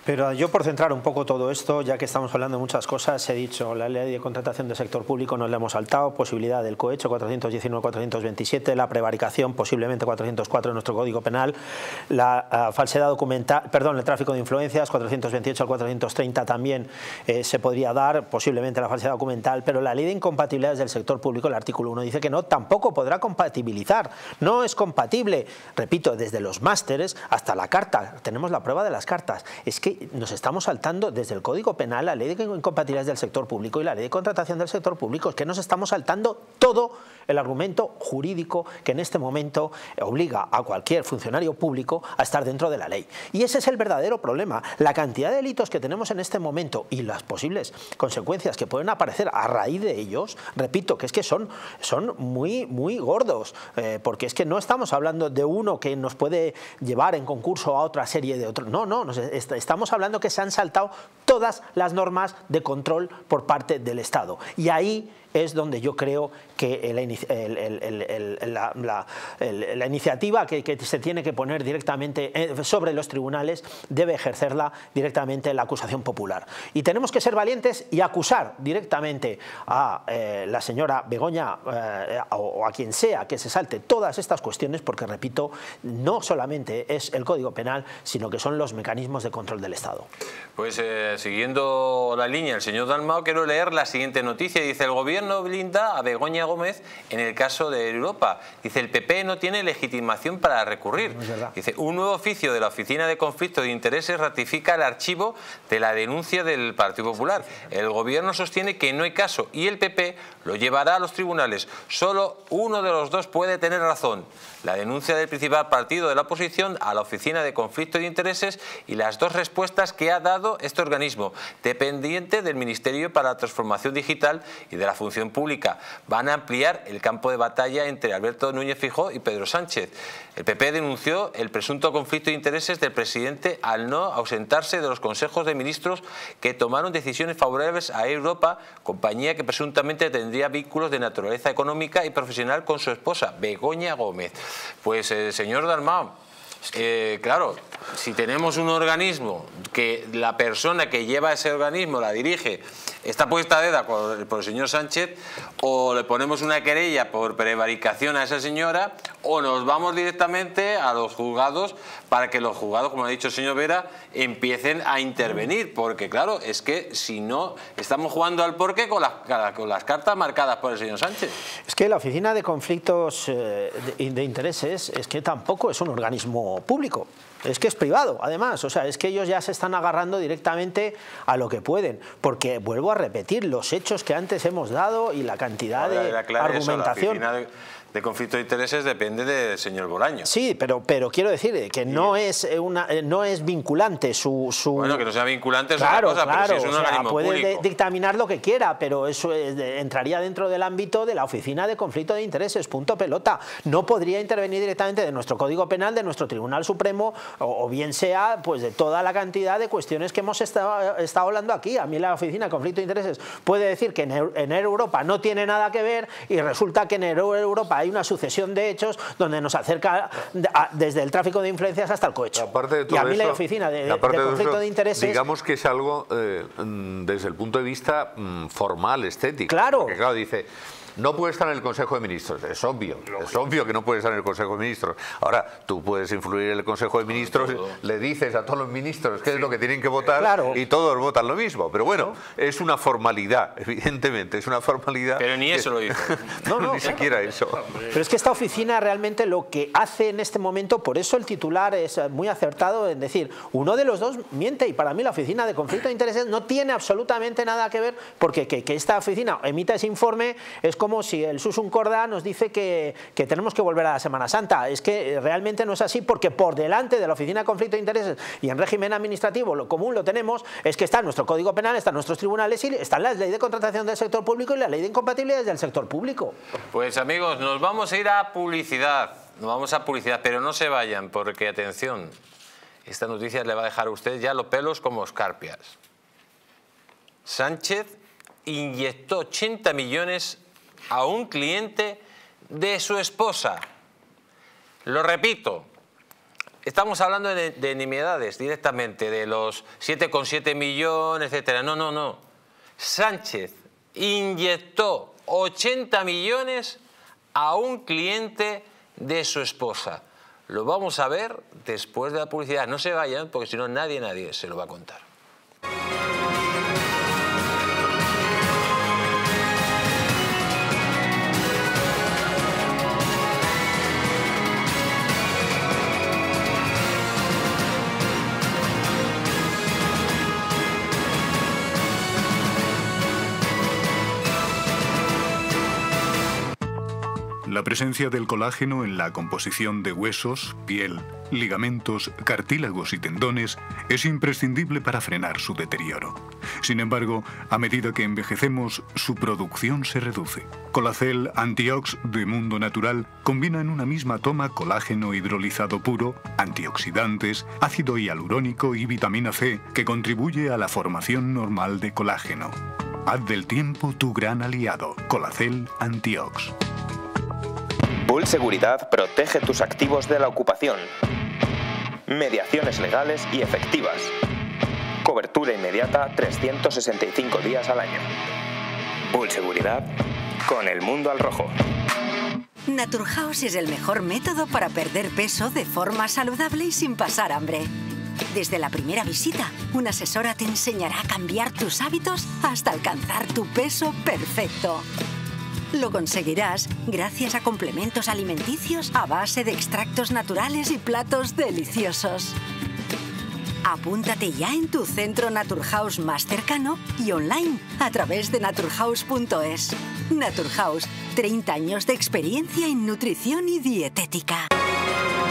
Pero yo, por centrar un poco todo esto, ya que estamos hablando de muchas cosas, he dicho, la ley de contratación del sector público nos la hemos saltado, posibilidad del cohecho 419-427, la prevaricación posiblemente 404 de nuestro Código Penal, la falsedad documental, perdón, el tráfico de influencias 428 al 430 también se podría dar, posiblemente la falsedad documental, pero la ley de incompatibilidades del sector público, el artículo 1 dice que no, tampoco podrá compatibilizar, no es compatible, repito, desde los másteres hasta la carta, tenemos la prueba de las cartas, es que nos estamos saltando desde el Código Penal, la ley de incompatibilidades del sector público y la ley de contratación del sector público, es que nos estamos saltando todo el argumento jurídico que en este momento obliga a cualquier funcionario público a estar dentro de la ley. Y ese es el verdadero problema. La cantidad de delitos que tenemos en este momento y las posibles consecuencias que pueden aparecer a raíz de ellos, repito, que es que son muy gordos, porque es que no estamos hablando de uno que nos puede llevar en concurso a otra serie de otros. No, estamos hablando que se han saltado todas las normas de control por parte del Estado. Y ahí es donde yo creo que la iniciativa que se tiene que poner directamente sobre los tribunales debe ejercerla directamente la acusación popular. Y tenemos que ser valientes y acusar directamente a la señora Begoña o a quien sea que se salte todas estas cuestiones, porque, repito, no solamente es el Código Penal, sino que son los mecanismos de control del Estado. Pues siguiendo la línea del señor Dalmau, quiero leer la siguiente noticia. Dice: el gobierno blinda a Begoña Gómez en el caso de Europa. Dice: el PP no tiene legitimación para recurrir. Dice: un nuevo oficio de la Oficina de Conflicto de Intereses ratifica el archivo de la denuncia del Partido Popular. El gobierno sostiene que no hay caso y el PP lo llevará a los tribunales. Solo uno de los dos puede tener razón: la denuncia del principal partido de la oposición a la Oficina de Conflicto de Intereses y las dos respuestas que ha dado este organismo, dependiente del Ministerio para la Transformación Digital y de la Función Pública. Van a ampliar el campo de batalla entre Alberto Núñez Feijóo y Pedro Sánchez. El PP denunció el presunto conflicto de intereses del presidente al no ausentarse de los consejos de ministros que tomaron decisiones favorables a Europa, compañía que presuntamente tendría vínculos de naturaleza económica y profesional con su esposa, Begoña Gómez. Pues, señor Dalmau, claro, si tenemos un organismo que la persona que lleva ese organismo, la dirige, está puesta a dedo por el señor Sánchez, o le ponemos una querella por prevaricación a esa señora, o nos vamos directamente a los juzgados para que los juzgados, como ha dicho el señor Vera, empiecen a intervenir, porque claro, es que si no, estamos jugando al porqué con las cartas marcadas por el señor Sánchez. Es que la Oficina de Conflictos de Intereses es que tampoco es un organismo público. Es que es privado, además, o sea, es que ellos ya se están agarrando directamente a lo que pueden, porque vuelvo a repetir, los hechos que antes hemos dado y la cantidad de argumentación... de conflicto de intereses depende del señor Bolaño. Sí, pero quiero decir que no es vinculante su... Bueno, que no sea vinculante es claro, otra cosa, claro, pero si es un organismo puede público. dictaminar lo que quiera, pero eso entraría dentro del ámbito de la Oficina de Conflicto de Intereses, punto pelota. No podría intervenir directamente de nuestro Código Penal, de nuestro Tribunal Supremo, o bien sea pues de toda la cantidad de cuestiones que hemos estado hablando aquí. A mí la Oficina de Conflicto de Intereses puede decir que en Europa no tiene nada que ver y resulta que en Europa hay una sucesión de hechos donde nos acerca desde el tráfico de influencias hasta el cohecho. Y a mí la Oficina de Conflicto de Intereses... Digamos que es algo desde el punto de vista formal, estético. Claro. Porque claro, dice... No puede estar en el Consejo de Ministros, es obvio que no puede estar en el Consejo de Ministros. Ahora, tú puedes influir en el Consejo de Ministros, le dices a todos los ministros qué es lo que tienen que votar, claro, y todos votan lo mismo. Pero bueno, es una formalidad, evidentemente, es una formalidad. Pero ni eso lo dice. No, ni siquiera eso. Pero es que esta oficina realmente lo que hace en este momento, por eso el titular es muy acertado en decir, uno de los dos miente, y para mí la Oficina de Conflicto de Intereses no tiene absolutamente nada que ver, porque que esta oficina emita ese informe es como si el Susun Corda nos dice que tenemos que volver a la Semana Santa. Es que realmente no es así, porque por delante de la Oficina de Conflicto de Intereses y en régimen administrativo lo común lo tenemos, es que está nuestro Código Penal, están nuestros tribunales y están las leyes de contratación del sector público y la ley de incompatibilidades del sector público. Pues amigos, nos vamos a ir a publicidad, pero no se vayan, porque atención, esta noticia le va a dejar a usted ya los pelos como escarpias. Sánchez inyectó 80 millones a un cliente de su esposa. Lo repito, estamos hablando de nimiedades directamente, de los 7,7 millones, etcétera. No. Sánchez inyectó 80 millones a un cliente de su esposa. Lo vamos a ver después de la publicidad. No se vayan, porque si no nadie se lo va a contar. La presencia del colágeno en la composición de huesos, piel, ligamentos, cartílagos y tendones es imprescindible para frenar su deterioro. Sin embargo, a medida que envejecemos, su producción se reduce. Colacel Antiox de Mundo Natural combina en una misma toma colágeno hidrolizado puro, antioxidantes, ácido hialurónico y vitamina C, que contribuye a la formación normal de colágeno. Haz del tiempo tu gran aliado. Colacel Antiox. Bull Seguridad protege tus activos de la ocupación. Mediaciones legales y efectivas. Cobertura inmediata 365 días al año. Bull Seguridad con el mundo al rojo. Naturhaus es el mejor método para perder peso de forma saludable y sin pasar hambre. Desde la primera visita, una asesora te enseñará a cambiar tus hábitos hasta alcanzar tu peso perfecto. Lo conseguirás gracias a complementos alimenticios a base de extractos naturales y platos deliciosos. Apúntate ya en tu centro Naturhaus más cercano y online a través de naturhaus.es. Naturhaus, 30 años de experiencia en nutrición y dietética.